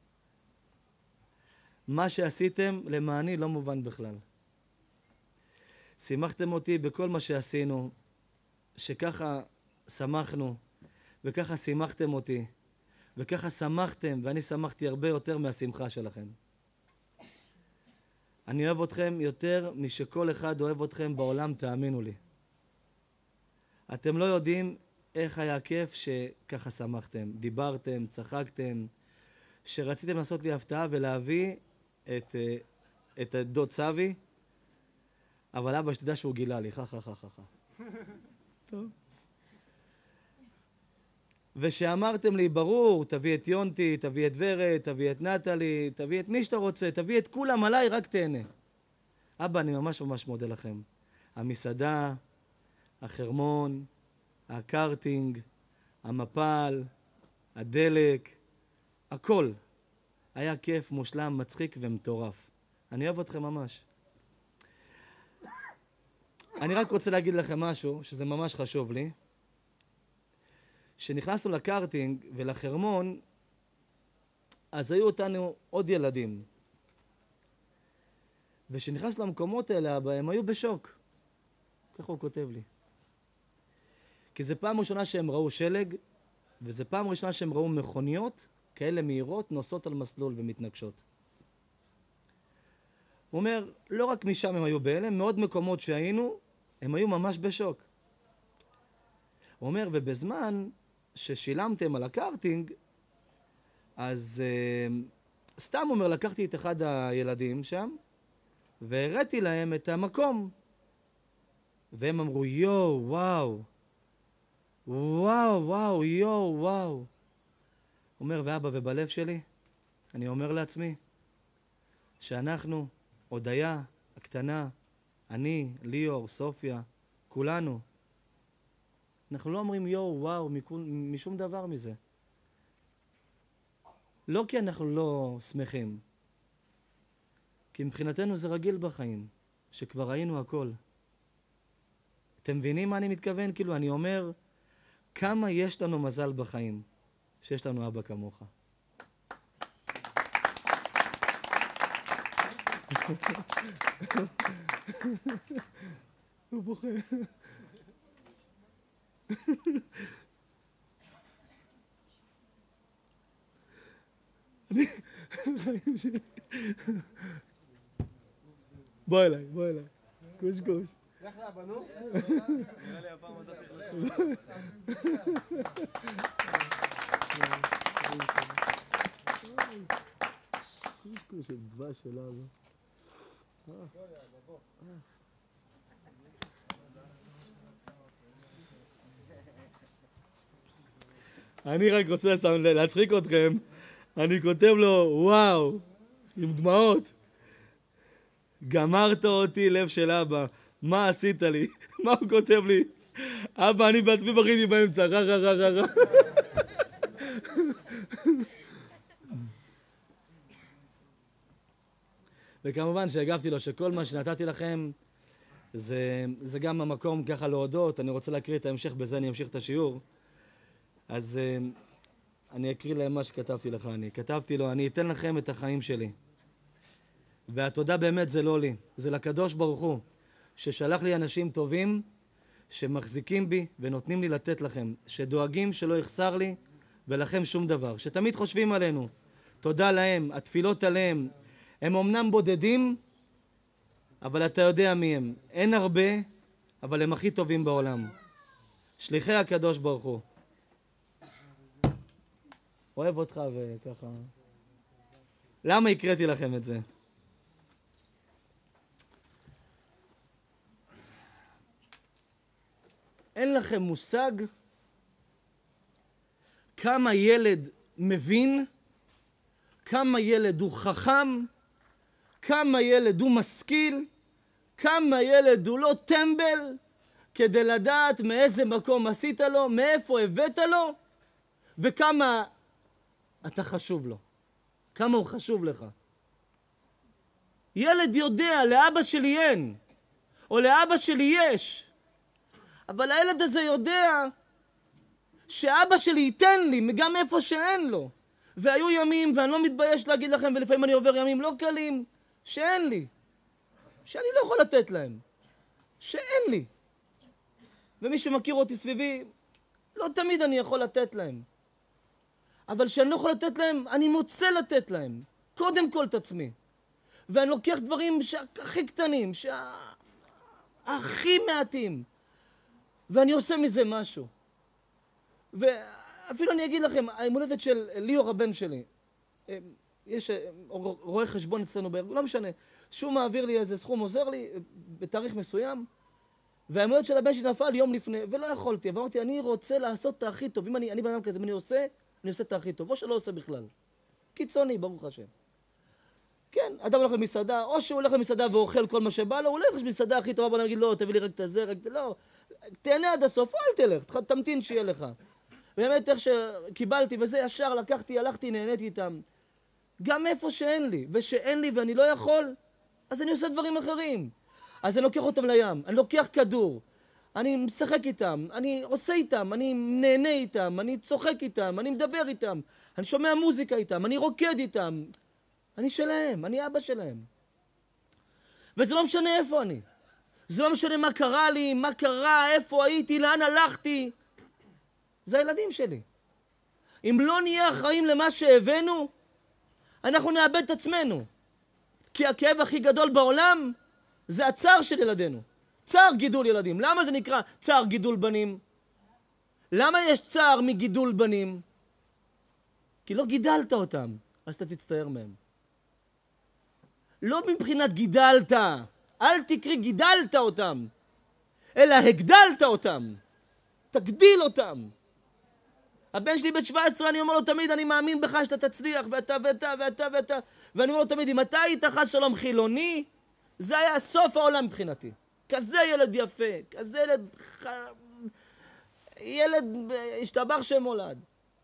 C: מה שעשיתם למעני לא מובן בכלל. שימחתם אותי בכל מה שעשינו, שככה שמחנו, וככה שימחתם אותי, וככה שמחתם, ואני שמחתי הרבה יותר מהשמחה שלכם. אני אוהב אתכם יותר משכל אחד אוהב אתכם בעולם, תאמינו לי. אתם לא יודעים איך היה כיף שככה שמחתם, דיברתם, צחקתם, שרציתם לעשות לי הפתעה ולהביא את, את דוד סבי, אבל אבא שתדע שהוא גילה לי, חכה חכה חכה. טוב. ושאמרתם לי, ברור, תביא את יונטי, תביא את ורד, תביא את נטלי, תביא את מי שאתה רוצה, תביא את כולם עליי, רק תהנה. אבא, אני ממש ממש מודה לכם. המסעדה, החרמון, הקארטינג, המפל, הדלק, הכל. היה כיף, מושלם, מצחיק ומטורף. אני אוהב אתכם ממש. אני רק רוצה להגיד לכם משהו, שזה ממש חשוב לי. כשנכנסנו לקארטינג ולחרמון, אז היו אותנו עוד ילדים. וכשנכנסנו למקומות האלה, הם היו בשוק. ככה הוא כותב לי. כי זו פעם ראשונה שהם ראו שלג, וזו פעם ראשונה שהם ראו מכוניות, כאלה מהירות, נוסעות על מסלול ומתנגשות. הוא אומר, לא רק משם הם היו בהלם, מאוד מקומות שהיינו, הם היו ממש בשוק. הוא אומר, ובזמן ששילמתם על הקארטינג, אז uh, סתם אומר, לקחתי את אחד הילדים שם, והראיתי להם את המקום. והם אמרו, יו, וואו, וואו, וואו, יו, וואו. הוא אומר, ואבא, ובלב שלי, אני אומר לעצמי, שאנחנו, הודיה, הקטנה, אני, ליאור, סופיה, כולנו, אנחנו לא אומרים יו, וואו, מכול, משום דבר מזה. לא כי אנחנו לא שמחים, כי מבחינתנו זה רגיל בחיים, שכבר ראינו הכל. אתם מבינים מה אני מתכוון? כאילו, אני אומר, כמה יש לנו מזל בחיים, שיש לנו אבא כמוך. הוא בוכה. אני... חיים שלי. בוא אליי, בוא אליי. קוש קוש. לך לאבנו? נראה לי הפעם אתה צריך לך. קוש קוש, את דבש שלנו. אני רק רוצה להצחיק אתכם, אני כותב לו, וואו, עם דמעות. גמרת אותי לב של אבא, מה עשית לי? מה הוא כותב לי? אבא, אני בעצמי בכיתי באמצע, רה רה רה רה רה. וכמובן שהגבתי לו שכל מה שנתתי לכם זה, זה גם המקום ככה להודות. אני רוצה להקריא את ההמשך, בזה אני אמשיך את השיעור. אז אני אקריא להם מה שכתבתי לך. אני כתבתי לו, אני אתן לכם את החיים שלי. והתודה באמת זה לא לי, זה לקדוש ברוך הוא, ששלח לי אנשים טובים, שמחזיקים בי ונותנים לי לתת לכם, שדואגים שלא יחסר לי ולכם שום דבר, שתמיד חושבים עלינו. תודה להם, התפילות עליהם, הם אמנם בודדים, אבל אתה יודע מי הם. אין הרבה, אבל הם הכי טובים בעולם. שליחי הקדוש ברוך הוא. אוהב אותך וככה. למה הקראתי לכם את זה? אין לכם מושג כמה ילד מבין, כמה ילד הוא חכם, כמה ילד הוא משכיל, כמה ילד הוא לא טמבל, כדי לדעת מאיזה מקום עשית לו, מאיפה הבאת לו, וכמה אתה חשוב לו. כמה הוא חשוב לך. ילד יודע, לאבא שלי אין, או לאבא שלי יש, אבל הילד הזה יודע שאבא שלי ייתן לי, גם איפה שאין לו. והיו ימים, ואני לא מתבייש להגיד לכם, ולפעמים אני עובר ימים לא קלים, שאין לי. שאני לא יכול לתת להם. שאין לי. ומי שמכיר אותי סביבי, לא תמיד אני יכול לתת להם. אבל שאני לא יכול לתת להם, אני מוצא לתת להם. קודם כל את עצמי. ואני לוקח דברים הכי קטנים, הכי מעטים. ואני עושה מזה משהו. ואפילו אני אגיד לכם, ההמולדת של ליאור הבן שלי, יש רואה חשבון אצלנו בארגון, לא משנה, שהוא מעביר לי איזה סכום, עוזר לי בתאריך מסוים, וההמולדת של הבן שלי נפל יום לפני, ולא יכולתי, ואמרתי, אני רוצה לעשות את הכי טוב, אם אני, אני בן אדם כזה, אם אני עושה, אני עושה את הכי טוב, או שלא עושה בכלל. קיצוני, ברוך השם. כן, אדם הולך למסעדה, או שהוא הולך למסעדה ואוכל כל מה שבא לו, הוא הולך למסעדה הכי טובה, בוא נגיד, לא, תביא לי רק את הזה, רק את זה, לא. תהנה עד הסוף, אל תלך, תמתין שיהיה לך. באמת איך שקיבלתי וזה ישר, לקחתי, הלכתי, נהניתי איתם. גם איפה שאין לי, ושאין לי ואני לא יכול, אז אני עושה דברים אחרים. אז אני לוקח אותם לים, אני לוקח כדור, אני משחק איתם, אני עושה איתם, אני נהנה איתם, אני צוחק איתם, אני מדבר איתם, אני שומע מוזיקה איתם, אני רוקד איתם. אני שלהם, אני אבא שלהם. וזה לא משנה איפה אני. זה לא משנה מה קרה לי, מה קרה, איפה הייתי, לאן הלכתי. זה הילדים שלי. אם לא נהיה אחראים למה שהבאנו, אנחנו נאבד את עצמנו. כי הכאב הכי גדול בעולם זה הצער של ילדינו. צער גידול ילדים. למה זה נקרא צער גידול בנים? למה יש צער מגידול בנים? כי לא גידלת אותם, אז אתה תצטער מהם. לא מבחינת גידלת, אל תקריא גידלת אותם, אלא הגדלת אותם, תגדיל אותם. הבן שלי בת שבע עשרה, אני אומר לו תמיד, אני מאמין בך שאתה תצליח, ואתה ואתה ואתה ואתה, ואני אומר לו תמיד, אם אתה היית חס שלום חילוני, זה היה סוף העולם מבחינתי. כזה ילד יפה, כזה ילד, ח... ילד השתבח שמולד.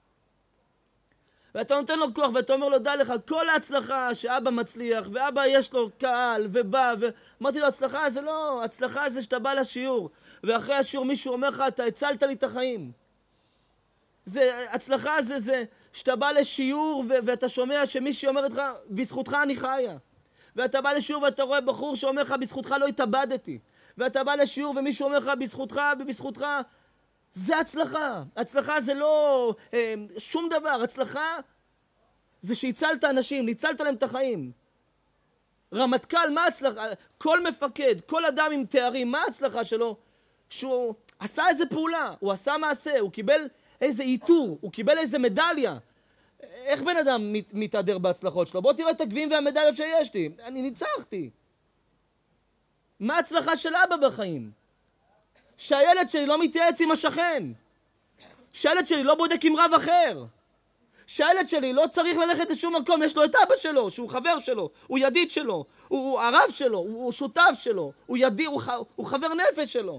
C: ואתה נותן לו כוח, ואתה אומר לו, דע לך, כל ההצלחה שאבא מצליח, ואבא יש לו קהל, ובא, ואמרתי לו, הצלחה זה לא, הצלחה זה שאתה בא לשיעור, ואחרי השיעור מישהו אומר לך, אתה הצלת לי את החיים. זה, הצלחה זה, זה, שאתה בא לשיעור, ו- ואתה שומע שמישהו אומר לך, בזכותך אני חיה. ואתה בא לשיעור, ואתה רואה בחור שאומר לך, בזכותך לא התאבדתי. ואתה בא לשיעור, ומישהו אומר לך, בזכותך, ובזכותך, זה הצלחה. הצלחה זה לא אה, שום דבר. הצלחה זה שהצלת אנשים, ניצלת להם את החיים. רמטכ"ל, מה הצלחה? כל מפקד, כל אדם עם תארים, מה הצלחה שלו? שהוא עשה איזה פעולה, הוא עשה מעשה, הוא קיבל איזה איתור, הוא קיבל איזה מדליה. איך בן אדם מת, מתהדר בהצלחות שלו? בוא תראה את הגביעים והמדליות שיש לי. אני ניצחתי. מה ההצלחה של אבא בחיים? שהילד שלי לא מתייעץ עם השכן. שהילד שלי לא בודק עם רב אחר. שהילד שלי לא צריך ללכת לשום מקום, יש לו את אבא שלו, שהוא חבר שלו, הוא ידיד שלו, הוא הרב שלו, הוא שותף שלו, הוא ידיד, הוא, ח... הוא חבר נפש שלו.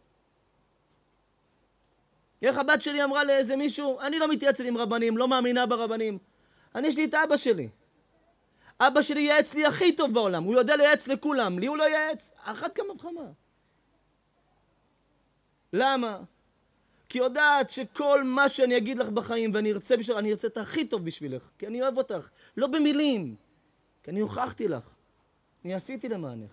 C: איך הבת שלי אמרה לאיזה מישהו, אני לא מתייעצת עם רבנים, לא מאמינה ברבנים. אני יש לי את אבא שלי. אבא שלי ייעץ לי הכי טוב בעולם, הוא יודע לייעץ לכולם, לי הוא לא ייעץ, אחת כמה וכמה. למה? כי יודעת שכל מה שאני אגיד לך בחיים ואני ארצה בשביל, אני ארצה את הכי טוב בשבילך, כי אני אוהב אותך, לא במילים, כי אני הוכחתי לך, אני עשיתי למענך.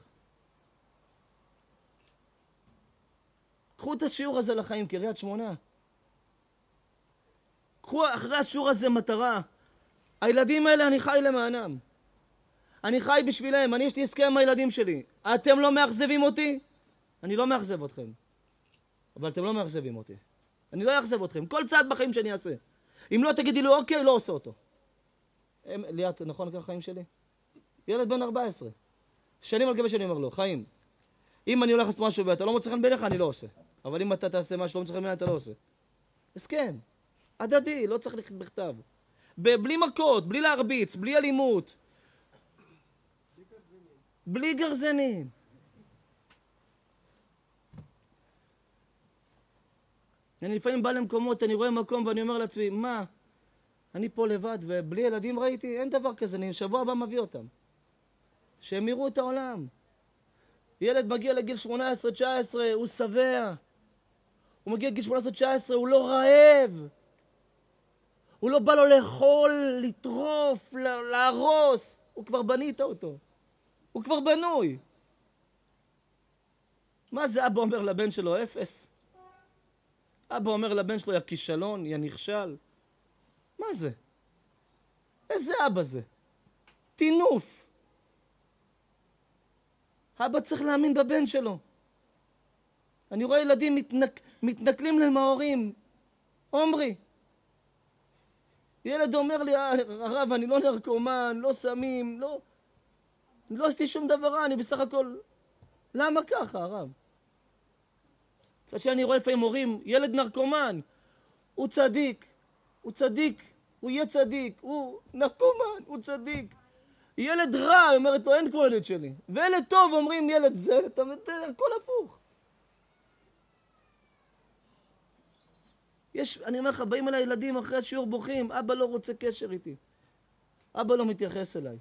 C: קחו את השיעור הזה לחיים, קריית שמונה. קחו אחרי השיעור הזה מטרה. הילדים האלה אני חי למענם. אני חי בשבילם, אני יש לי הסכם עם הילדים שלי. אתם לא מאכזבים אותי? אני לא מאכזב אתכם. אבל אתם לא מאכזבים אותי. אני לא אאכזב אתכם. כל צעד בחיים שאני אעשה. אם לא תגידי לי אוקיי, לא עושה אותו. הם, ליאת, נכון ככה חיים שלי? ילד בן ארבע עשרה. שנים על גבי שאני אומר לו, חיים, אם אני הולך לעשות משהו ואתה לא מוצא חן בעיניך, אני לא עושה. אבל אם אתה תעשה משהו לא מוצא חן בעיניך, אתה לא עושה. הסכם. הדדי, לא צריך ללכת בכתב. בלי מכות, בלי להרביץ, בלי אלימות. בלי גרזנים. אני לפעמים בא למקומות, אני רואה מקום ואני אומר לעצמי, מה? אני פה לבד ובלי ילדים ראיתי, אין דבר כזה, אני שבוע הבא מביא אותם. שהם יראו את העולם. ילד מגיע לגיל שמונה עשרה תשע עשרה, הוא שבע. הוא מגיע לגיל שמונה עשרה תשע עשרה, הוא לא רעב. הוא לא בא לו לאכול, לטרוף, להרוס. הוא כבר בנית אותו. הוא כבר בנוי. מה זה אבא אומר לבן שלו? אפס. אבא אומר לבן שלו, יא כישלון, יא נכשל. מה זה? איזה אבא זה? טינוף. אבא צריך להאמין בבן שלו. אני רואה ילדים מתנק... מתנכלים להם ההורים. עומרי. ילד אומר לי, הרב, אני לא נרקומן, לא סמים, לא... לא עשיתי שום דבר רע, אני בסך הכל... למה ככה, הרב? קצת שאני רואה לפעמים הורים, ילד נרקומן, הוא צדיק, הוא צדיק, הוא יהיה צדיק, הוא נרקומן, הוא צדיק. ילד רע, אומרת לו, אין כמו ילד שלי. וילד טוב, אומרים ילד זה, אתה מתאר, הכל הפוך. יש, אני אומר לך, באים אליי ילדים אחרי שיעור בוכים, אבא לא רוצה קשר איתי. אבא לא מתייחס אליי.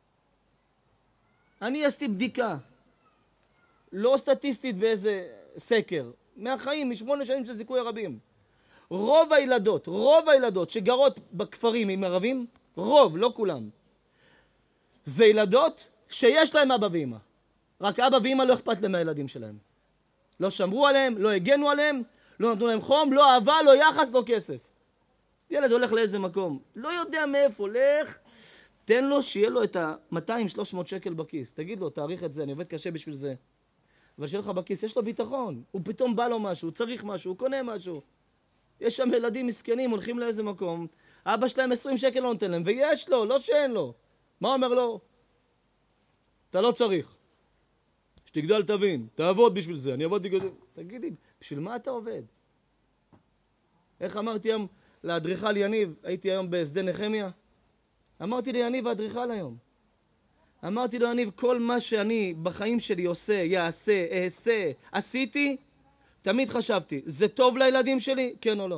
C: אני עשיתי בדיקה, לא סטטיסטית באיזה סקר, מהחיים, משמונה שנים של זיכוי הרבים. רוב הילדות, רוב הילדות שגרות בכפרים עם ערבים, רוב, לא כולם, זה ילדות שיש להם אבא ואמא. רק אבא ואמא לא אכפת להם מהילדים שלהם. לא שמרו עליהם, לא הגנו עליהם, לא נתנו להם חום, לא אהבה, לא יחס, לא כסף. ילד הולך לאיזה מקום, לא יודע מאיפה, לך, תן לו שיהיה לו את ה-מאתיים שלוש מאות שקל בכיס. תגיד לו, תאריך את זה, אני עובד קשה בשביל זה. אבל שיהיה לך בכיס, יש לו ביטחון. הוא פתאום בא לו משהו, הוא צריך משהו, הוא קונה משהו. יש שם ילדים מסכנים, הולכים לאיזה מקום, אבא שלהם עשרים שקל לא נותן להם, ויש לו, לא שאין לו. מה אומר לו? אתה לא צריך. שתגדל תבין, תעבוד בשביל זה, אני עבוד בגלל... תגידי, בשביל מה אתה עובד? איך אמרתי היום לאדריכל יניב, הייתי היום בשדה נחמיה, אמרתי ליניב האדריכל היום, אמרתי לו, יניב, כל מה שאני בחיים שלי עושה, יעשה, אעשה, עשיתי, תמיד חשבתי, זה טוב לילדים שלי? כן או לא?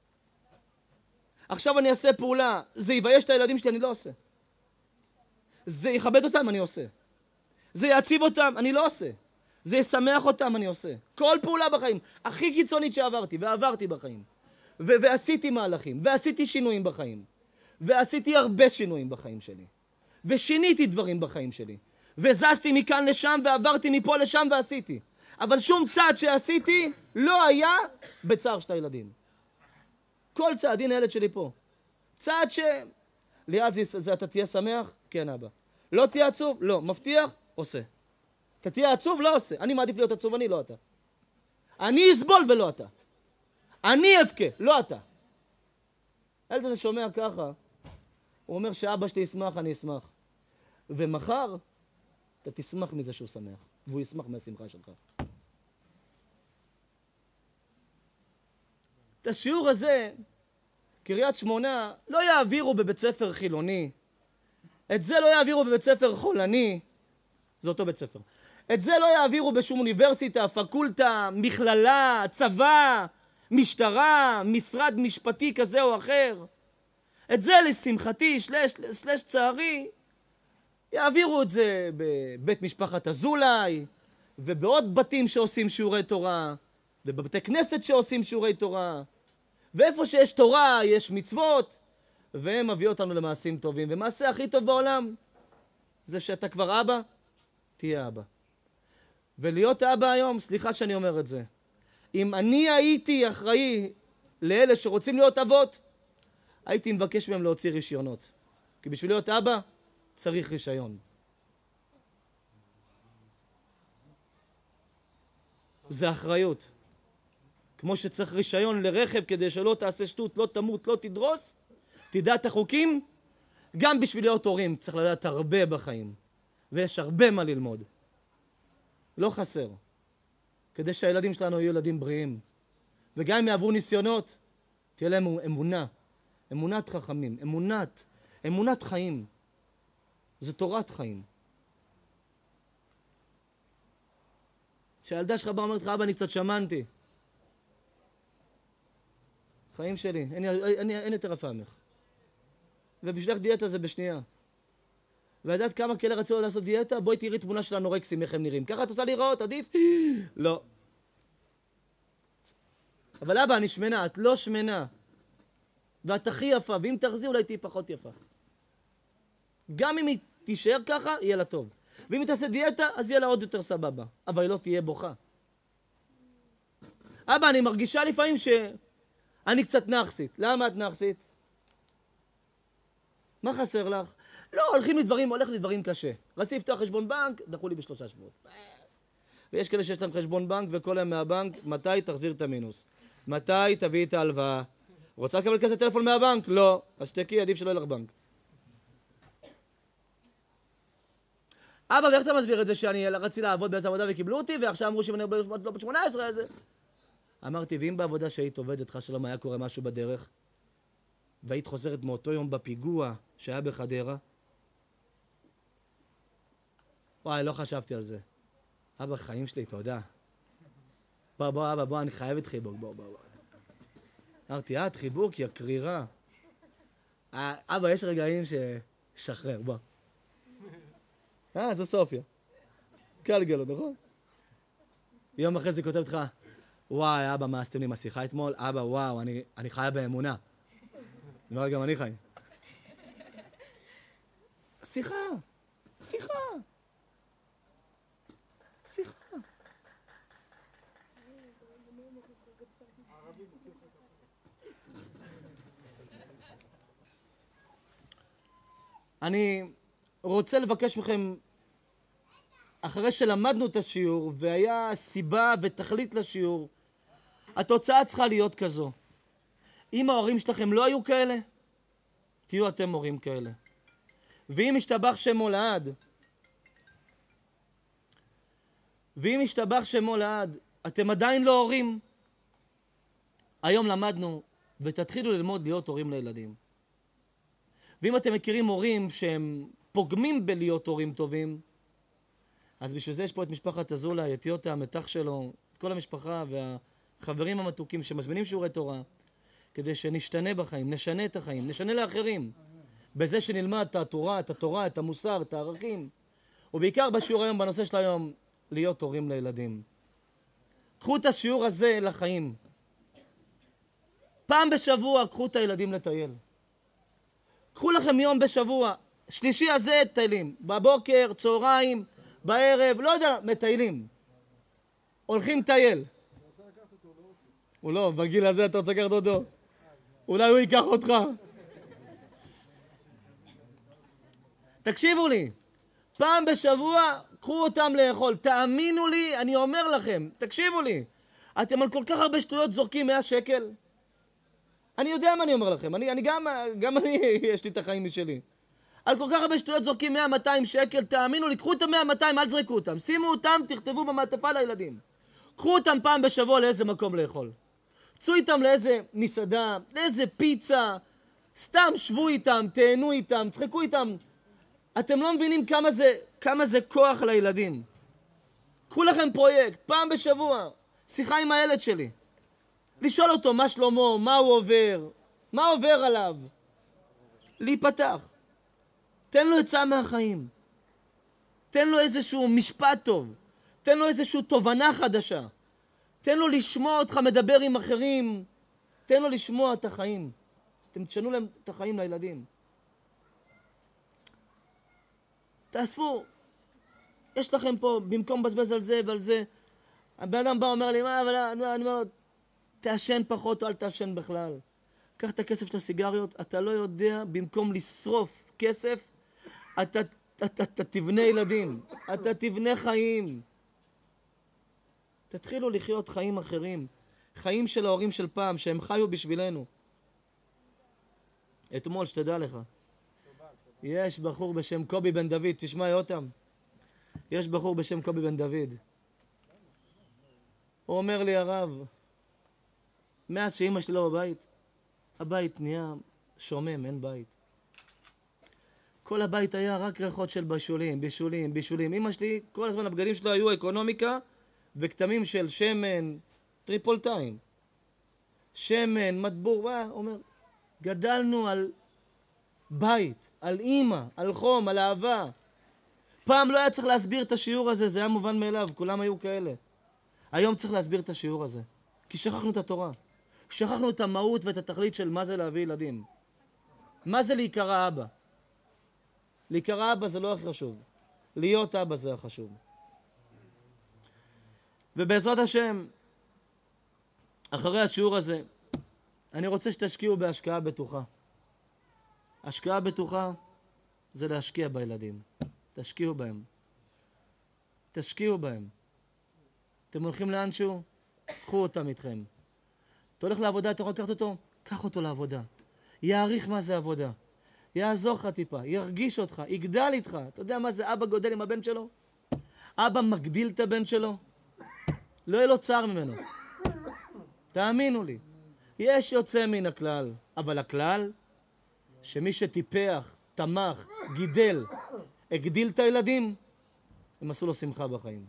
C: עכשיו אני אעשה פעולה, זה יבייש את הילדים שלי, אני לא עושה. זה יכבד אותם, אני עושה. זה יעציב אותם, אני לא עושה. זה ישמח אותם, אני עושה. כל פעולה בחיים, הכי קיצונית שעברתי, ועברתי בחיים. ו- ועשיתי מהלכים, ועשיתי שינויים בחיים. ועשיתי הרבה שינויים בחיים שלי. ושיניתי דברים בחיים שלי. וזזתי מכאן לשם, ועברתי מפה לשם, ועשיתי. אבל שום צעד שעשיתי לא היה בצער של הילדים. כל צעד, הנה הילד שלי פה. צעד ש... ליד זה, זה אתה תהיה שמח? כן, אבא. לא תהיה עצוב? לא. מבטיח? עושה. אתה תהיה עצוב? לא עושה. אני מעדיף להיות עצוב, אני לא אתה. אני אסבול ולא אתה. אני אבכה, לא אתה. הילד הזה שומע ככה, הוא אומר שאבא שלי ישמח, אני אשמח. ומחר, אתה תשמח מזה שהוא שמח, והוא ישמח מהשמחה שלך. את השיעור הזה, קריית שמונה, לא יעבירו בבית ספר חילוני. את זה לא יעבירו בבית ספר חולני. זה אותו בית ספר. את זה לא יעבירו בשום אוניברסיטה, פקולטה, מכללה, צבא, משטרה, משרד משפטי כזה או אחר. את זה לשמחתי, שלש, שלש צערי, יעבירו את זה בבית משפחת אזולאי, ובעוד בתים שעושים שיעורי תורה, ובבתי כנסת שעושים שיעורי תורה, ואיפה שיש תורה יש מצוות, והם מביא אותנו למעשים טובים. ומעשה הכי טוב בעולם זה שאתה כבר אבא, תהיה אבא. ולהיות אבא היום, סליחה שאני אומר את זה, אם אני הייתי אחראי לאלה שרוצים להיות אבות, הייתי מבקש מהם להוציא רישיונות. כי בשביל להיות אבא צריך רישיון. זה אחריות. כמו שצריך רישיון לרכב כדי שלא תעשה שטות, לא תמות, לא תדרוס, תדע את החוקים. גם בשביל להיות הורים צריך לדעת הרבה בחיים. ויש הרבה מה ללמוד. לא חסר. כדי שהילדים שלנו יהיו ילדים בריאים. וגם אם יעברו ניסיונות, תהיה להם אמונה. אמונת חכמים. אמונת, אמונת חיים. זה תורת חיים. כשהילדה שלך באה אומרת לך, אבא, אני קצת שמנתי. חיים שלי, אין, אין, אין יותר יפה ממך. ובשבילך דיאטה זה בשנייה. וידעת כמה כאלה רצו לעשות דיאטה? בואי תראי תמונה של הנורקסים, איך הם נראים. ככה את רוצה לראות, עדיף? לא. אבל אבא, אני שמנה, את לא שמנה. ואת הכי יפה, ואם תחזי אולי תהי פחות יפה. גם אם היא תישאר ככה, יהיה לה טוב. ואם היא תעשה דיאטה, אז יהיה לה עוד יותר סבבה. אבל היא לא תהיה בוכה. אבא, אני מרגישה לפעמים שאני קצת נחסית. למה את נחסית? מה חסר לך? לא, הולכים לדברים, הולך לדברים קשה. רציתי לפתוח חשבון בנק, דחו לי בשלושה שבועות. ויש כאלה שיש להם חשבון בנק, וכל הם מהבנק, מתי תחזיר את המינוס? מתי תביא את ההלוואה? רוצה לקבל כזה טלפון מהבנק? לא. אז שתקי, עדיף שלא ילך בנק. אבא, ואיך אתה מסביר את זה שאני רציתי לעבוד באיזה עבודה וקיבלו אותי, ועכשיו אמרו שאם אני לא בת שמונה עשרה איזה? אמרתי, ואם בעבודה שהיית עובדת, חס ושלום היה קורה משהו בדרך, והיית חוזרת מאותו יום בפיגוע שהיה בחדרה? וואי, לא חשבתי על זה. אבא, חיים שלי, תודה. בוא, בוא, אבא, בוא, אני חייבת חיבוק, בוא, בוא, בוא. אמרתי, את חיבוק, יא קרירה. אבא, יש רגעים ששחרר, בוא. אה, זו סופיה. קל גלו, נכון? יום אחרי זה כותבת לך, וואי, אבא, מה עשיתם לי עם השיחה אתמול? אבא, וואו, אני, אני חיה באמונה. אני אומר, גם אני חי. שיחה, שיחה. שיחה. אני רוצה לבקש מכם, אחרי שלמדנו את השיעור והיה סיבה ותכלית לשיעור, התוצאה צריכה להיות כזו. אם ההורים שלכם לא היו כאלה, תהיו אתם הורים כאלה. ואם השתבח שמו לעד, ואם השתבח שמו לעד, אתם עדיין לא הורים. היום למדנו, ותתחילו ללמוד להיות הורים לילדים. ואם אתם מכירים הורים שהם פוגמים בלהיות הורים טובים, אז בשביל זה יש פה את משפחת אזולאי, את יוטה, את אח שלו, את כל המשפחה והחברים המתוקים שמזמינים שיעורי תורה, כדי שנשתנה בחיים, נשנה את החיים, נשנה לאחרים. בזה שנלמד את התורה, את התורה, את המוסר, את הערכים. ובעיקר בשיעור היום, בנושא של היום, להיות הורים לילדים. קחו את השיעור הזה לחיים. פעם בשבוע קחו את הילדים לטייל. קחו לכם יום בשבוע, שלישי הזה טיילים. בבוקר, צהריים, בערב, לא יודע, מטיילים. הולכים טייל. הוא לא, בגיל הזה אתה רוצה לקחת אותו. אולי הוא ייקח אותך. תקשיבו לי, פעם בשבוע קחו אותם לאכול. תאמינו לי, אני אומר לכם, תקשיבו לי. אתם על כל כך הרבה שטויות זורקים מאה שקל. אני יודע מה אני אומר לכם. אני, אני גם, גם אני, יש לי את החיים משלי. על כל כך הרבה שטויות זורקים מאה מאתיים שקל. תאמינו לי, קחו את ה-מאה מאתיים, אל זרקו אותם. שימו אותם, תכתבו במעטפה לילדים. קחו אותם פעם בשבוע לאיזה מקום לאכול. צאו איתם לאיזה מסעדה, לאיזה פיצה, סתם שבו איתם, תהנו איתם, צחקו איתם. אתם לא מבינים כמה זה, כמה זה כוח לילדים. קחו לכם פרויקט, פעם בשבוע, שיחה עם הילד שלי. לשאול אותו מה שלמה, מה הוא עובר, מה עובר עליו. להיפתח. תן לו עצה מהחיים. תן לו איזשהו משפט טוב. תן לו איזשהו תובנה חדשה. תן לו לשמוע אותך מדבר עם אחרים. תן לו לשמוע את החיים. אתם תשנו להם את החיים לילדים. תאספו. יש לכם פה, במקום לבזבז על זה ועל זה. הבן אדם בא ואומר לי, מה, אבל אני אומר, תעשן פחות או אל תעשן בכלל. קח את הכסף של הסיגריות, אתה לא יודע, במקום לשרוף כסף, אתה, אתה, אתה, אתה תבנה ילדים, אתה תבנה חיים. תתחילו לחיות חיים אחרים, חיים של ההורים של פעם, שהם חיו בשבילנו. אתמול, שתדע לך, יש בחור בשם קובי בן דוד, תשמע יותם, יש בחור בשם קובי בן דוד. הוא אומר לי, הרב, מאז שאמא שלי לא בבית, הבית נהיה שומם, אין בית. כל הבית היה רק ריחות של בישולים, בישולים, בישולים. אמא שלי, כל הזמן הבגדים שלו היו אקונומיקה וכתמים של שמן, טריפולטיים. שמן, מטבור, וואה, אומר, גדלנו על בית, על אמא, על חום, על אהבה. פעם לא היה צריך להסביר את השיעור הזה, זה היה מובן מאליו, כולם היו כאלה. היום צריך להסביר את השיעור הזה, כי שכחנו את התורה. שכחנו את המהות ואת התכלית של מה זה להביא ילדים. מה זה להיקרא אבא? להיקרא אבא זה לא הכי חשוב. להיות אבא זה החשוב. ובעזרת השם, אחרי השיעור הזה, אני רוצה שתשקיעו בהשקעה בטוחה. השקעה בטוחה זה להשקיע בילדים. תשקיעו בהם. תשקיעו בהם. אתם הולכים לאנשהו? קחו אותם איתכם. אתה הולך לעבודה, אתה יכול לקחת אותו? קח אותו לעבודה. יעריך מה זה עבודה. יעזור לך טיפה, ירגיש אותך, יגדל איתך. אתה יודע מה זה אבא גודל עם הבן שלו? אבא מגדיל את הבן שלו? לא יהיה לו צער ממנו. תאמינו לי. יש יוצא מן הכלל, אבל הכלל, שמי שטיפח, תמך, גידל, הגדיל את הילדים, הם עשו לו שמחה בחיים.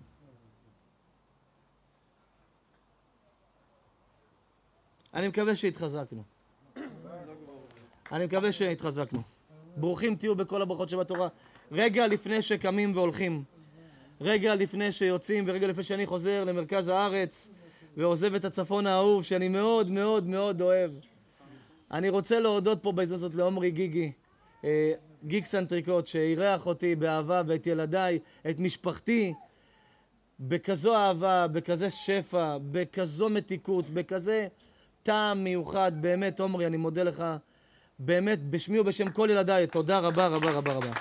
C: אני מקווה שהתחזקנו. אני מקווה שהתחזקנו. ברוכים תהיו בכל הברכות שבתורה. רגע לפני שקמים והולכים, רגע לפני שיוצאים ורגע לפני שאני חוזר למרכז הארץ ועוזב את הצפון האהוב שאני מאוד מאוד מאוד אוהב. אני רוצה להודות פה בהזדמנות הזאת לעומרי גיגי, אה, גיג סנטריקות, שאירח אותי באהבה ואת ילדיי, את משפחתי, בכזו אהבה, בכזה שפע, בכזו מתיקות, בכזה טעם מיוחד. באמת, עומרי, אני מודה לך, באמת, בשמי ובשם כל ילדיי, תודה רבה רבה רבה רבה.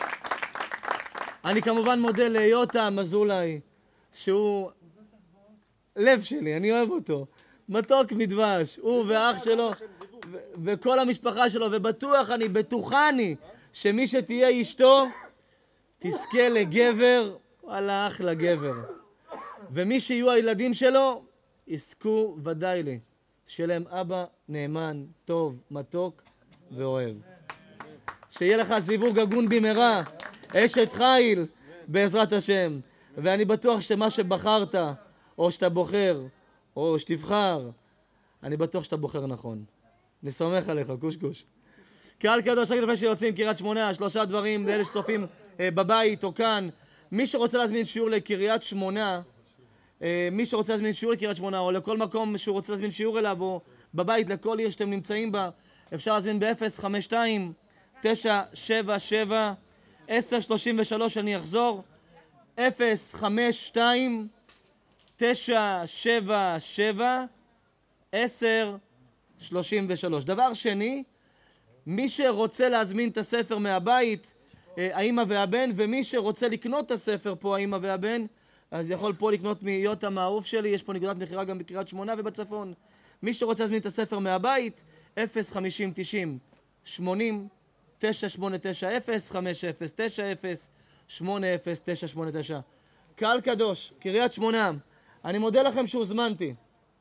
C: אני כמובן מודה ליותם אזולאי, שהוא לב שלי, אני אוהב אותו. מתוק מדבש, הוא ואח שלו, ו- וכל המשפחה שלו, ובטוח אני, בטוחה אני, שמי שתהיה אשתו, תזכה לגבר, וואלה, אחלה גבר. ומי שיהיו הילדים שלו, יזכו ודאי לי, שלהם אבא נאמן, טוב, מתוק ואוהב. שיהיה לך זיווג הגון במהרה, אשת חיל, בעזרת השם. ואני בטוח שמה שבחרת, או שאתה בוחר, או שתבחר, אני בטוח שאתה בוחר נכון. אני סומך עליך, קושקוש. קהל קדוש, רק לפני שיוצאים, קריית שמונה, שלושה דברים לאלה שצופים אה, בבית או כאן. מי שרוצה להזמין שיעור לקריית שמונה, אה, מי שרוצה להזמין שיעור לקריית שמונה, או לכל מקום שהוא רוצה להזמין שיעור אליו, או בבית, לכל עיר שאתם נמצאים בה, אפשר להזמין ב-אפס חמש שתיים תשע שבע שבע עשר שלושים ושלוש, אני אחזור, אפס חמש שתיים תשע שבע שבע עשר שלושים ושלוש. דבר שני, מי שרוצה להזמין את הספר מהבית, האמא והבן, ומי שרוצה לקנות את הספר פה, האמא והבן, אז יכול פה לקנות מיותם האהוב שלי, יש פה נקודת מכירה גם בקריית שמונה ובצפון. מי שרוצה להזמין את הספר מהבית, אפס חמישים תשעים שמונים תשע שמונה תשע אפס חמש אפס תשע אפס שמונה אפס תשע שמונה תשע. קהל קדוש, קריית שמונה, אני מודה לכם שהוזמנתי.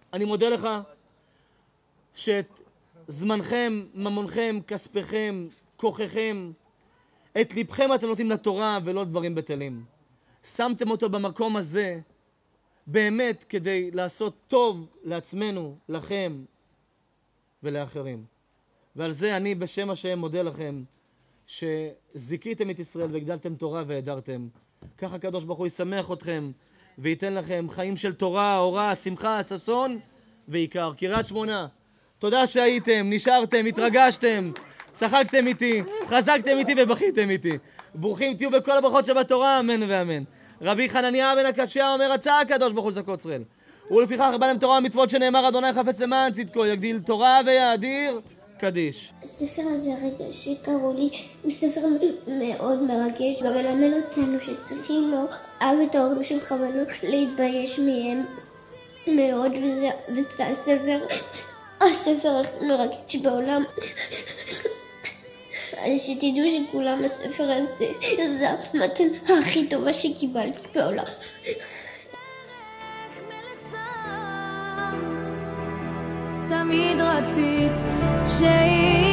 C: אני מודה לך שאת זמנכם, ממונכם, כספיכם, כוחכם, את ליבכם אתם נותנים לתורה ולא דברים בטלים. שמתם אותו במקום הזה באמת כדי לעשות טוב לעצמנו, לכם ולאחרים. ועל זה אני בשם השם מודה לכם שזיקיתם את ישראל והגדלתם תורה והדרתם. ככה הקדוש ברוך הוא ישמח אתכם וייתן לכם חיים של תורה, אורה, שמחה, ששון ועיקר. קריית שמונה, תודה שהייתם, נשארתם, התרגשתם, צחקתם איתי, חזקתם איתי ובכיתם איתי. ברוכים תהיו בכל הברכות שבתורה, אמן ואמן. רבי חנניה בן הקשיא אומר, רצה הקדוש ברוך הוא לזכות ישראל. ולפיכך בא להם תורה ומצוות שנאמר, אדוני חפץ למען צדקו, יגדיל תורה ויאדיר קדיש.
A: הספר הזה הרגע שקראו לי הוא ספר מאוד מרגש, גם מלמד אותנו שצריכים לא אהב את ההורים שלך ולא להתבייש מהם מאוד, וזה, וזה הספר, הספר המרגש בעולם. אז שתדעו שכולם הספר הזה זה המתנה הכי טובה שקיבלתי בעולם.
B: תמיד רצית שהיא